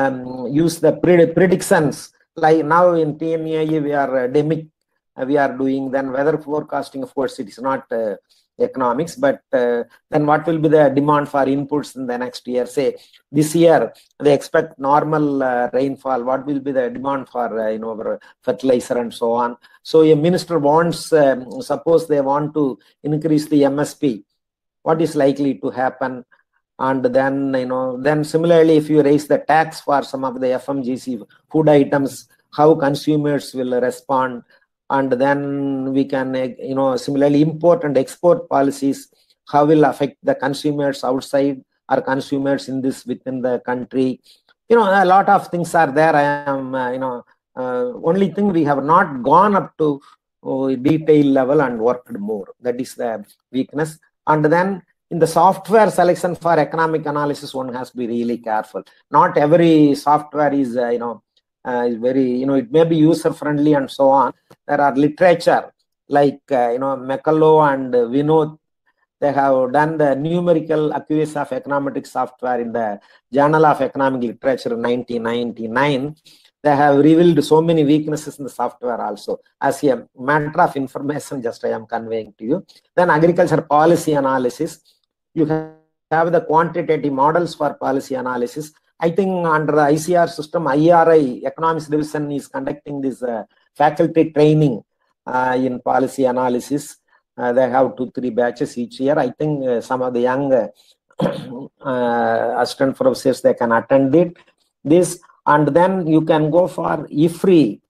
use the predictions. Like now in TMAE, we are DEMIC, we are doing. Then weather forecasting, of course, it is not economics, but then what will be the demand for inputs in the next year? Say this year they expect normal rainfall, what will be the demand for fertilizer and so on. So a minister wants, suppose they want to increase the MSP, what is likely to happen? And then, then similarly, if you raise the tax for some of the FMGC food items, how consumers will respond. And then we can, similarly import and export policies, how will affect the consumers outside or consumers in this within the country. A lot of things are there. I am, only thing we have not gone up to detail level and worked more. That is the weakness. And then in the software selection for economic analysis, one has to be really careful. Not every software is, is very, it may be user friendly and so on. There are literature like, McCullough and Vinod, They have done the numerical accuracy of econometric software in the Journal of Economic Literature in 1999. They have revealed so many weaknesses in the software also. As a matter of information, just I am conveying to you. Then agriculture policy analysis. You have the quantitative models for policy analysis. I think under the ICR system, IRI, Economics Division, is conducting this faculty training in policy analysis. They have 2-3 batches each year. I think some of the young assistant professors, they can attend this, and then you can go for IFRI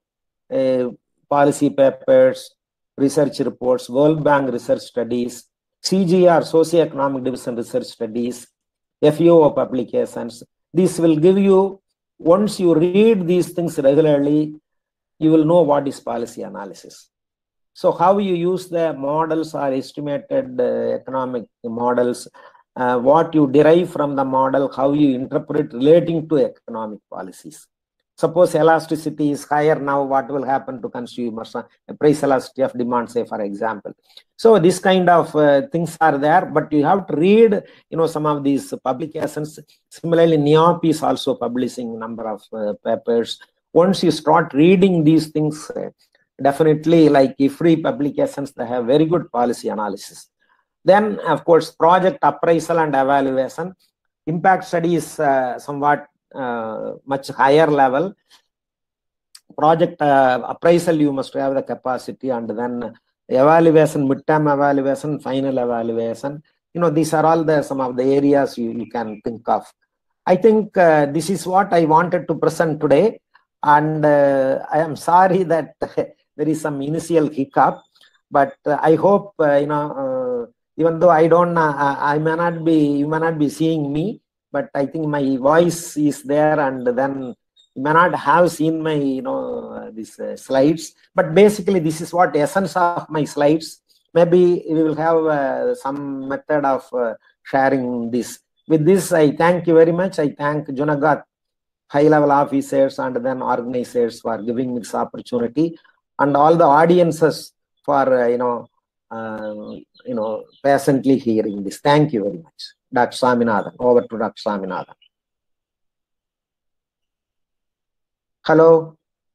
policy papers, research reports, World Bank research studies, CGR, Socioeconomic Division research studies, FAO publications. This will give you, once you read these things regularly, you will know what is policy analysis. So how you use the models or estimated economic models, what you derive from the model, how you interpret relating to economic policies. Suppose elasticity is higher now, what will happen to consumers? Price elasticity of demand, say, for example. So this kind of things are there, but you have to read, some of these publications. Similarly, NEOP is also publishing a number of papers. Once you start reading these things, definitely, like IFRI publications, they have very good policy analysis. Then, of course, project appraisal and evaluation. Impact study is somewhat much higher level. Project appraisal, you must have the capacity, and then evaluation, midterm evaluation, final evaluation. These are all some of the areas you can think of. I think this is what I wanted to present today, and I am sorry that there is some initial hiccup, but I hope even though I may not be, you may not be seeing me, but I think my voice is there, and then you may not have seen my these slides, but basically this is what the essence of my slides. Maybe we will have some method of sharing this. With this, I thank you very much. I thank Junagadh high-level officers and then organizers for giving me this opportunity, and all the audiences for patiently hearing this. Thank you very much. Dr. Swaminathan. Over to Dr. Swaminathan. Hello.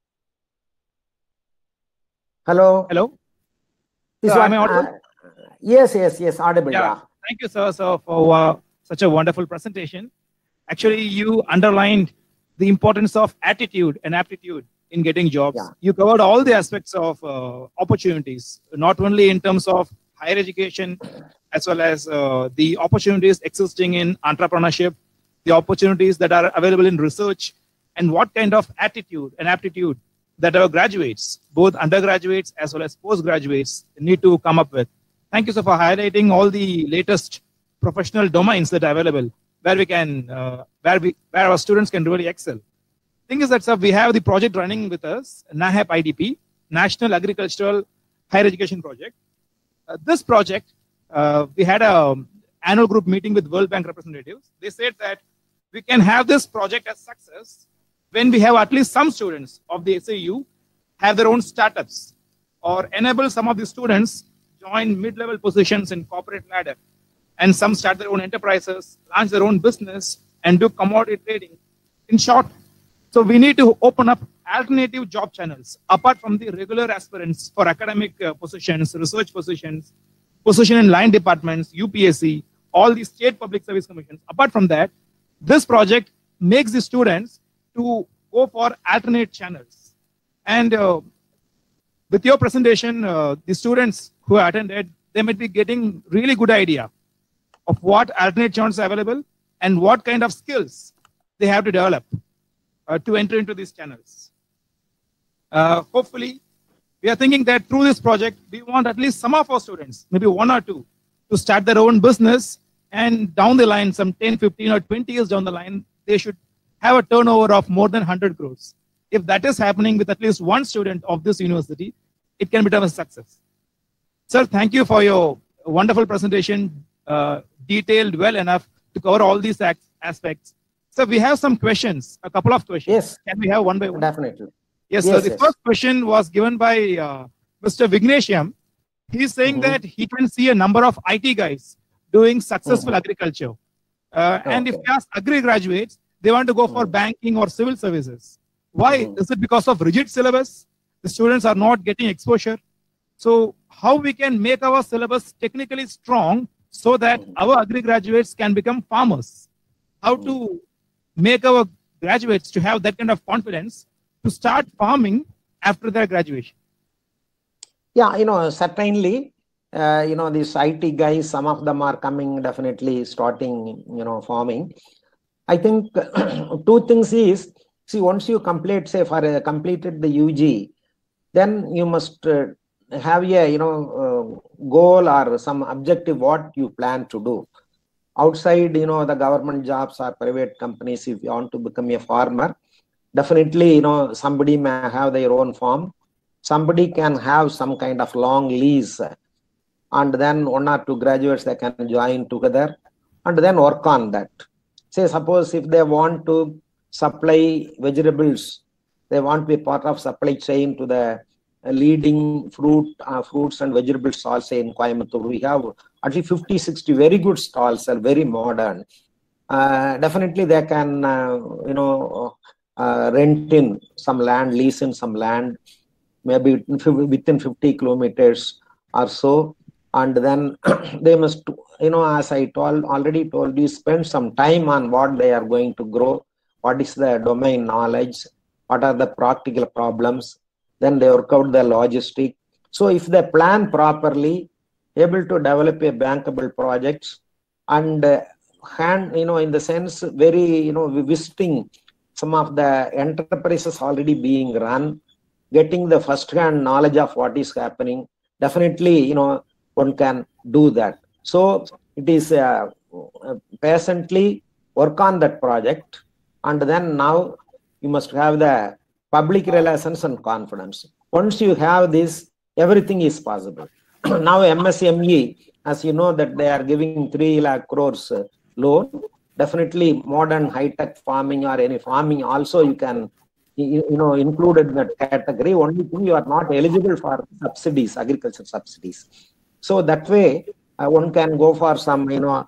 Hello. Hello. Am I audible? Yes, audible. Yeah. Thank you, sir, for such a wonderful presentation. Actually, you underlined the importance of attitude and aptitude in getting jobs. Yeah. You covered all the aspects of opportunities, not only in terms of higher education, as well as the opportunities existing in entrepreneurship, the opportunities that are available in research, and what kind of attitude and aptitude that our graduates, both undergraduates as well as postgraduates, need to come up with. Thank you, sir, for highlighting all the latest professional domains that are available, where we can, where our students can really excel. Thing is that, sir, we have the project running with us, NAHEP IDP, National Agricultural Higher Education Project. This project, we had an annual group meeting with World Bank representatives. They said that we can have this project as success when we have at least some students of the SAU have their own startups, or enable some of the students join mid-level positions in corporate ladder, and some start their own enterprises, launch their own business, and do commodity trading. In short, so we need to open up alternative job channels apart from the regular aspirants for academic positions, research positions, position in line departments, UPSC, all the state public service commissions. Apart from that, this project makes the students to go for alternate channels. And with your presentation, the students who attended, they might be getting really good idea of what alternate channels are available and what kind of skills they have to develop to enter into these channels. Hopefully, we are thinking that through this project, we want at least some of our students, maybe 1 or 2, to start their own business, and down the line, some 10, 15 or 20 years down the line, they should have a turnover of more than 100 crores. If that is happening with at least one student of this university, it can become a success. Sir, thank you for your wonderful presentation, detailed well enough to cover all these aspects. So we have some questions, a couple of questions. Yes. Can we have one by one? Definitely. Yes, sir. The first question was given by Mr. Vigneshyam. He's saying that he can see a number of IT guys doing successful agriculture. And if you ask agri graduates, they want to go for banking or civil services. Why? Is it because of rigid syllabus? The students are not getting exposure. So how we can make our syllabus technically strong so that our agri graduates can become farmers? How to make our graduates to have that kind of confidence to start farming after their graduation? Yeah, certainly, these IT guys, some of them are coming, definitely starting, farming. I think two things is, see, once you complete, say, completed the UG, then you must have a, goal or some objective what you plan to do. Outside, the government jobs or private companies, if you want to become a farmer, definitely, somebody may have their own farm. Somebody can have some kind of long lease, and then one or two graduates, they can join together and then work on that. Say, suppose if they want to supply vegetables, they want to be part of supply chain to the leading fruits and vegetable stalls in Coimbatore. We have at least 50, 60 very good stalls, are very modern. Definitely they can, rent in some land, lease in some land, maybe within 50 kilometers or so. And then they must, as I already told you, spend some time on what they are going to grow, what is the domain knowledge, what are the practical problems, then they work out the logistic. So if they plan properly, able to develop a bankable projects and in the sense, very, visiting some of the enterprises already being run, getting the first-hand knowledge of what is happening, definitely, one can do that. So it is patiently work on that project, and then now you must have the public relations and confidence. Once you have this, everything is possible. Now MSME, as you know, that they are giving 3 lakh crores loan. Definitely modern high-tech farming or any farming also you can, included in that category. Only thing, you are not eligible for subsidies, agriculture subsidies. So that way, one can go for some,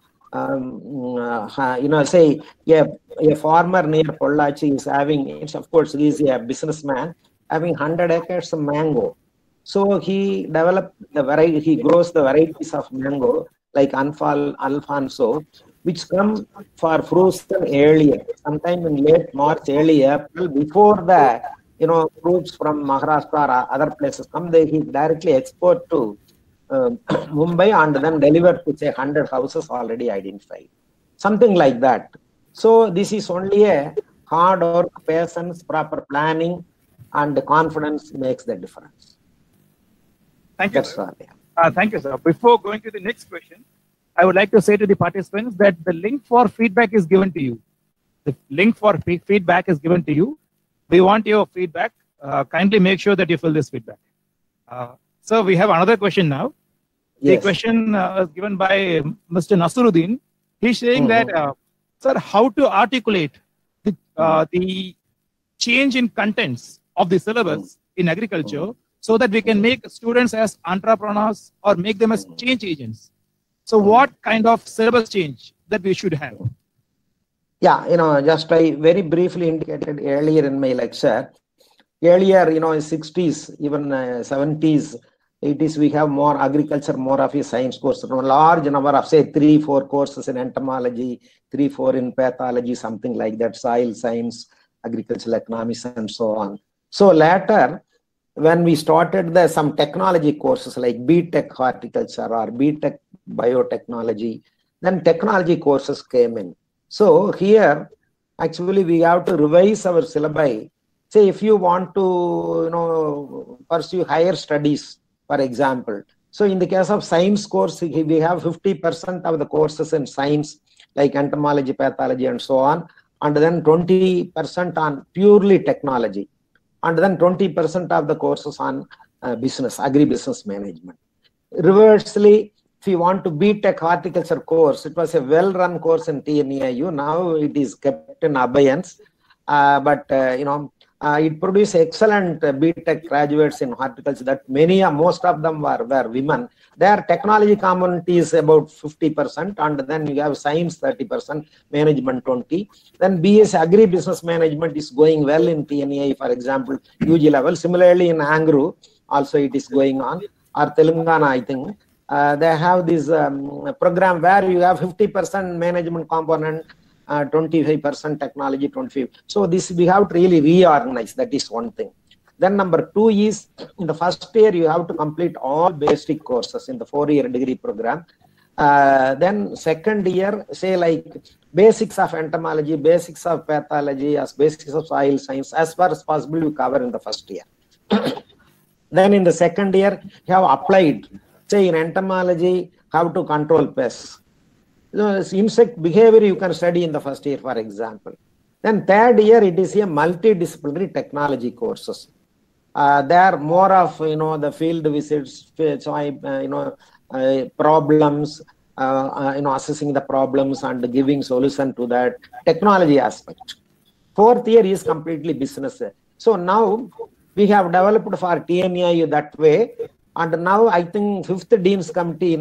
say a farmer near Pollachi is having, of course, he is a businessman having 100 acres of mango. So he developed the variety, he grows the varieties of mango like Alfonso, which come for fruition earlier, sometime in late March, early April, before the fruits from Maharashtra or other places come. He directly export to Mumbai and then deliver to, say, 100 houses already identified, something like that. So this is only a hard work, patience, proper planning, and confidence makes the difference. Thank you. That's all. Thank you, sir. Before going to the next question, I would like to say to the participants that the link for feedback is given to you. The link for feedback is given to you. We want your feedback. Kindly make sure that you fill this feedback. So we have another question now. Yes. The question is given by Mr. Nasiruddin. He's saying that, sir, how to articulate the change in contents of the syllabus in agriculture so that we can make students as entrepreneurs or make them as change agents. So what kind of syllabus change that we should have? Yeah, just I very briefly indicated earlier in my lecture. Earlier, 60s, even 70s, 80s, we have more agriculture, more of a science course. A large number of, say, 3-4 courses in entomology, 3-4 in pathology, something like that, soil science, agricultural economics, and so on. So later, when we started some technology courses like BTech horticulture or BTech biotechnology, then technology courses came in. So here, actually, we have to revise our syllabi. Say, if you want to, pursue higher studies, for example. So in the case of science course, we have 50% of the courses in science, like entomology, pathology, and so on, and then 20% on purely technology, and then 20% of the courses on business, agribusiness management. Reversely, if you want to BTech horticulture course, it was a well-run course in TNEIU. Now it is kept in abeyance. It produced excellent BTech graduates in horticulture. That most of them were women. Their technology component is about 50%, and then you have science 30%, management 20%. Then BS Agri Business Management is going well in TNI, for example, UG level. Similarly, in Angru, also it is going on. Or Telangana, I think. They have this program where you have 50% management component, 25% technology, 25%. So this we have to really reorganize. That is one thing. Then number 2 is in the first year you have to complete all basic courses in the 4-year degree program. Then second year, say like basics of entomology, basics of pathology, as basics of soil science, as far as possible you cover in the first year. Then in the second year you have applied. Say in entomology, how to control pests. Insect behavior you can study in the first year, for example. Then third year, it is a multidisciplinary technology courses. They are more of, the field visits, problems, assessing the problems and giving solution to that technology aspect. Fourth year is completely business. So now we have developed for TNI that way. And now I think 5th Deans Committee in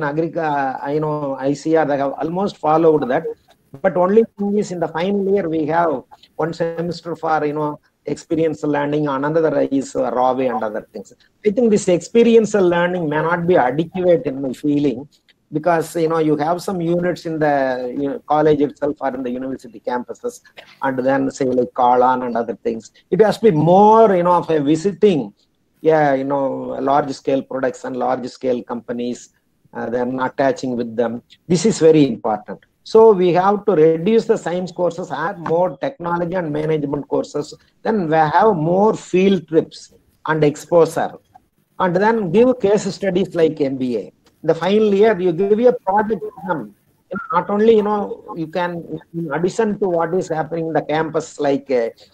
ICR, they have almost followed that. But only thing is in the final year, we have 1 semester for, experiential learning, another is RAWE and other things. I think this experiential learning may not be adequate in my feeling, because, you have some units in the college itself or in the university campuses, and then say like Kalan and other things. It has to be more, of a visiting, large scale products and large scale companies, then attaching with them. This is very important. So we have to reduce the science courses, add more technology and management courses. Then we have more field trips and exposure. And then give case studies like MBA. The final year, you give a project to them. Not only, you can, in addition to what is happening in the campus, like,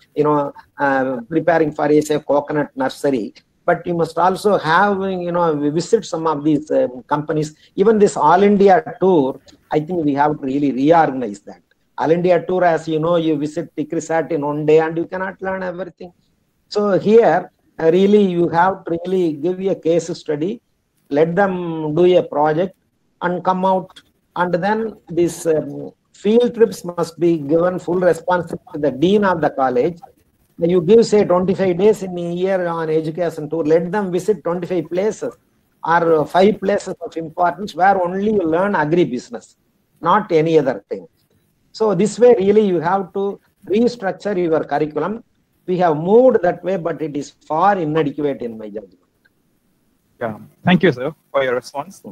preparing for a coconut nursery, but you must also have, visit some of these companies. Even this All India tour, I think we have to really reorganize that. All India tour, as you visit TICRISAT in 1 day and you cannot learn everything. So here, really, you have to really give a case study, let them do a project and come out. And then these field trips must be given full responsibility to the dean of the college. You give, say, 25 days in a year on education tour, let them visit 25 places or 5 places of importance where only you learn agri-business, not any other thing. So this way, really, you have to restructure your curriculum. We have moved that way, but it is far inadequate in my judgment. Yeah, thank you, sir, for your response.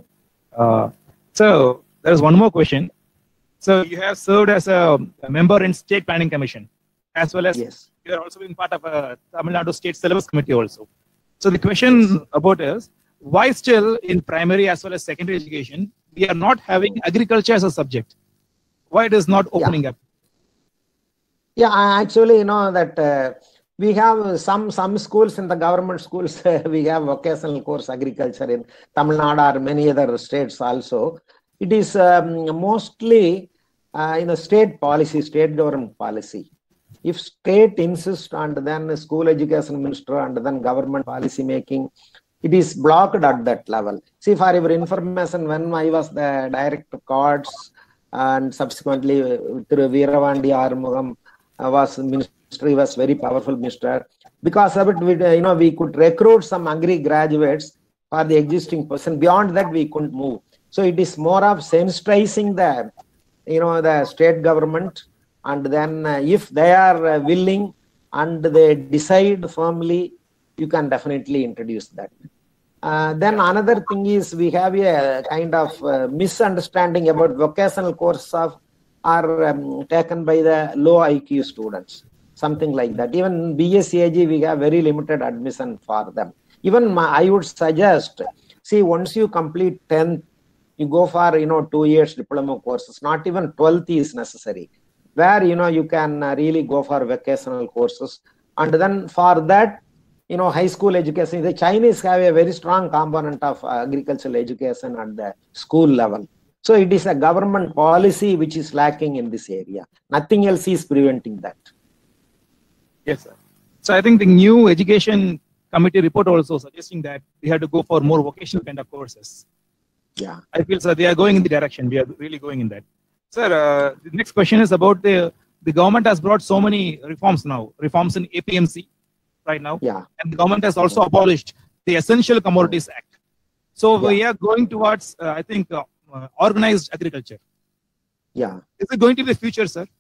So there is one more question. So you have served as a member in State Planning Commission, as well as Yes. you are also being part of a Tamil Nadu State Syllabus Committee also. So the question about is, why still in primary as well as secondary education, we are not having agriculture as a subject? Why it is not opening up? Yeah, actually, that we have some schools in the government schools, we have vocational course agriculture in Tamil Nadu or many other states also. It is mostly in the state policy, state government policy. If state insists and then school education minister and then government policy making, it is blocked at that level. See, for your information, when I was the director of CORDS and subsequently through Veeravandi Arumugam was minister, he was very powerful minister. Because of it, we could recruit some agri graduates for the existing person. Beyond that, we couldn't move. So it is more of sensitizing the state government. And then if they are willing and they decide firmly, you can definitely introduce that. Then another thing is we have a kind of misunderstanding about vocational courses are taken by the low IQ students, something like that. Even BSc we have very limited admission for them. Even I would suggest, see, once you complete 10th, you go for 2 years diploma courses. Not even 12th is necessary, where you can really go for vocational courses. And then for that, high school education, the Chinese have a very strong component of agricultural education at the school level. So it is a government policy which is lacking in this area. Nothing else is preventing that. Yes, sir. So I think the new education committee report also suggesting that we have to go for more vocational kind of courses. Yeah. I feel, sir, they are going in the direction. We are really going in that. Sir, the next question is about the government has brought so many reforms now, reforms in APMC right now. Yeah. And the government has also abolished the Essential Commodities Act. So we are going towards, I think, organized agriculture. Yeah. Is it going to be the future, sir?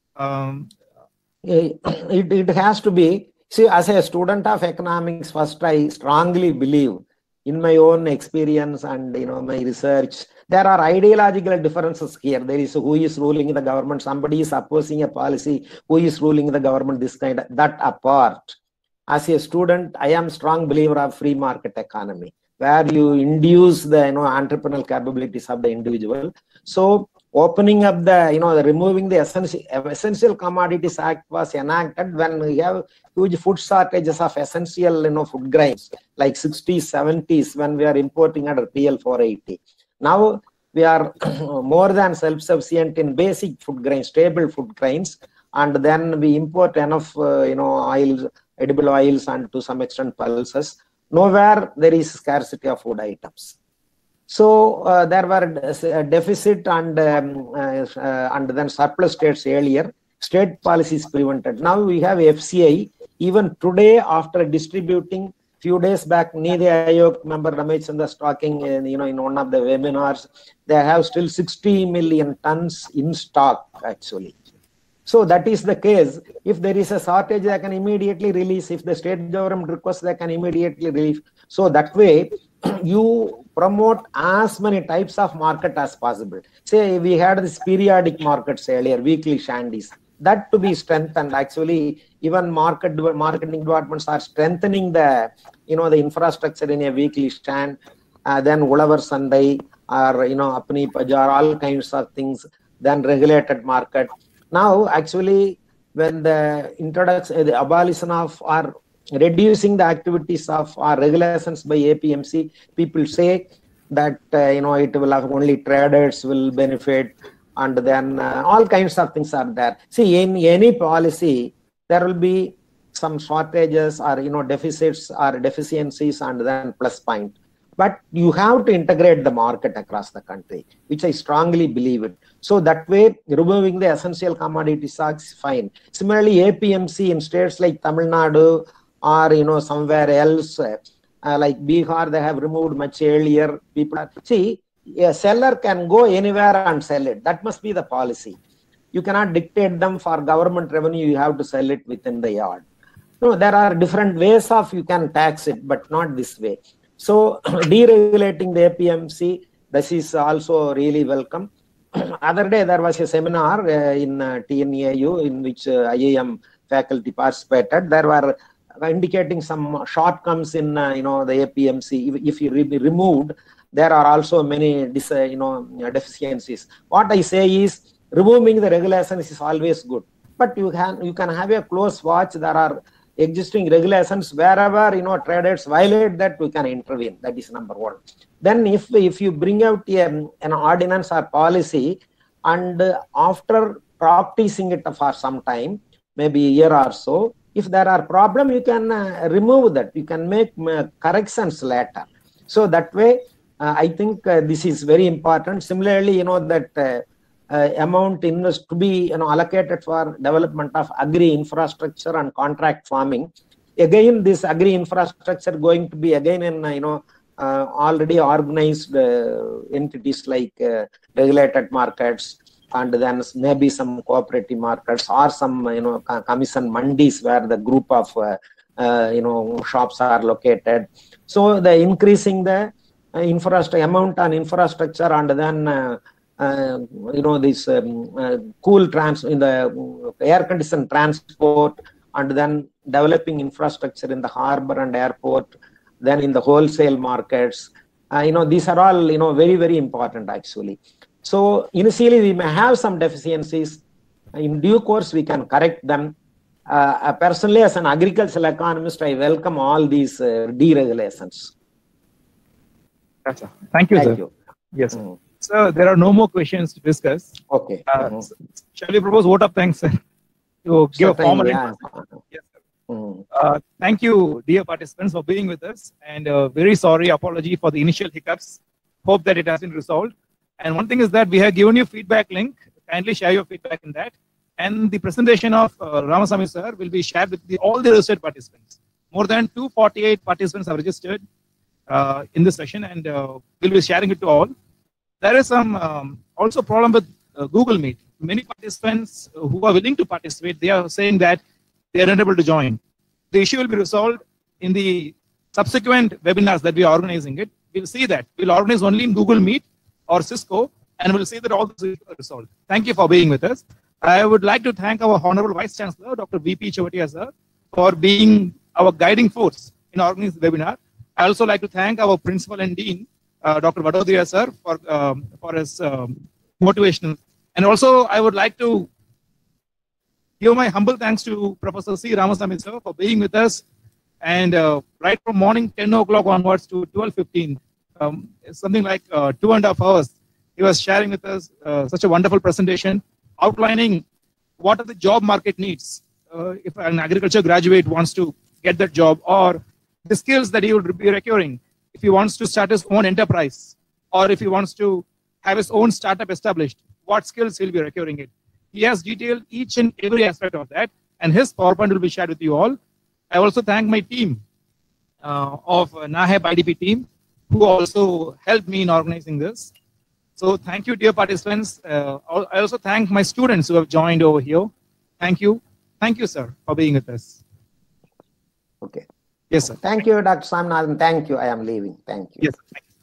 It has to be. See, as a student of economics, first I strongly believe in my own experience and my research, there are ideological differences here. There is who is ruling the government, somebody is opposing a policy, who is ruling the government, this kind of, that apart. As a student, I am strong believer of free market economy, where you induce the entrepreneurial capabilities of the individual. So opening up the removing the essential commodities act was enacted when we have huge food shortages of essential food grains like 60s 70s when we are importing under PL 480. Now we are more than self-sufficient in basic food grains, stable food grains, and then we import enough oils, edible oils, and to some extent pulses. Nowhere there is scarcity of food items. So there were deficit and then surplus states earlier. State policies prevented. Now we have FCI. Even today, after distributing, few days back, Niti Aayog member Ramesh Chandra was talking in one of the webinars. They have still 60 million tons in stock actually. So that is the case. If there is a shortage, they can immediately release. If the state government requests, they can immediately release. So that way, you promote as many types of market as possible. Say we had this periodic markets earlier, weekly shandies. That to be strengthened. Actually, even marketing departments are strengthening the the infrastructure in a weekly stand. Then Ulavar Sunday or Apni Pajar, all kinds of things. Then regulated market. Now, actually, when the introduction, the abolition of or reducing the activities of our regulations by APMC, people say that it will have only traders will benefit, and then all kinds of things are there. See, in any policy, there will be some shortages or deficits or deficiencies, and then plus point. But you have to integrate the market across the country, which I strongly believe in. So that way, removing the essential commodities is fine. Similarly, APMC in states like Tamil Nadu or somewhere else, like Bihar, they have removed much earlier. People see, a seller can go anywhere and sell it. That must be the policy. You cannot dictate them for government revenue. You have to sell it within the yard. No, there are different ways of you can tax it, but not this way. So deregulating the APMC, this is also really welcome. Other day there was a seminar in TNAU in which IIM faculty participated. There were indicating some shortcomings in the APMC. If you removed, there are also many deficiencies. What I say is removing the regulations is always good, but you can have a close watch. There are existing regulations wherever traders violate that, we can intervene. That is number one. Then if you bring out an ordinance or policy, and after practicing it for some time, maybe a year or so, if there are problems, you can remove that. You can make corrections later. So that way, I think this is very important. Similarly, that amount to be allocated for development of agri infrastructure and contract farming. Again, this agri infrastructure going to be again in already organized entities like regulated markets, and then maybe some cooperative markets or some commission mandis where the group of shops are located. So the increasing the infrastructure amount on infrastructure, and then this cool in the air conditioned transport, and then developing infrastructure in the harbor and airport, then in the wholesale markets. These are all very, very important actually. So initially we may have some deficiencies. In due course we can correct them. Personally, as an agricultural economist, I welcome all these deregulations. Gotcha. Thank you, sir. Yes, sir. So there are no more questions to discuss. Okay. Shall we propose vote of thanks, sir? To give a formal yeah. Yes, sir. Thank you, dear participants, for being with us. And very sorry, apology for the initial hiccups. Hope that it has been resolved. And one thing is that we have given you feedback link. Kindly share your feedback in that. And the presentation of Ramasamy sir will be shared with all the registered participants. More than 248 participants have registered in this session, and we'll be sharing it to all. There is some also problem with Google Meet. Many participants who are willing to participate, they are saying that they are unable to join. The issue will be resolved in the subsequent webinars that we are organizing it. We'll see that. We'll organize only in Google Meet or Cisco, and we'll see that all this is resolved. Thank you for being with us. I would like to thank our Honorable Vice Chancellor, Dr. V.P. Chavatia sir, for being our guiding force in organizing the webinar. I also like to thank our Principal and Dean, Dr. Vadodria sir, for his motivation. And also, I would like to give my humble thanks to Professor C. Ramasamy sir for being with us. And right from morning 10 o'clock onwards to 12:15, something like 2.5 hours, he was sharing with us such a wonderful presentation, outlining what are the job market needs if an agriculture graduate wants to get that job, or the skills that he would be requiring if he wants to start his own enterprise, or if he wants to have his own startup established, what skills he'll be requiring it. He has detailed each and every aspect of that, and his PowerPoint will be shared with you all. I also thank my team of NAHEP IDP team, who also helped me in organizing this. So thank you, dear participants. I also thank my students who have joined over here. Thank you. Thank you, sir, for being with us. Okay. Yes, sir. Thank you, Dr. Swaminathan. Thank you. I am leaving. Thank you. Yes, thank you.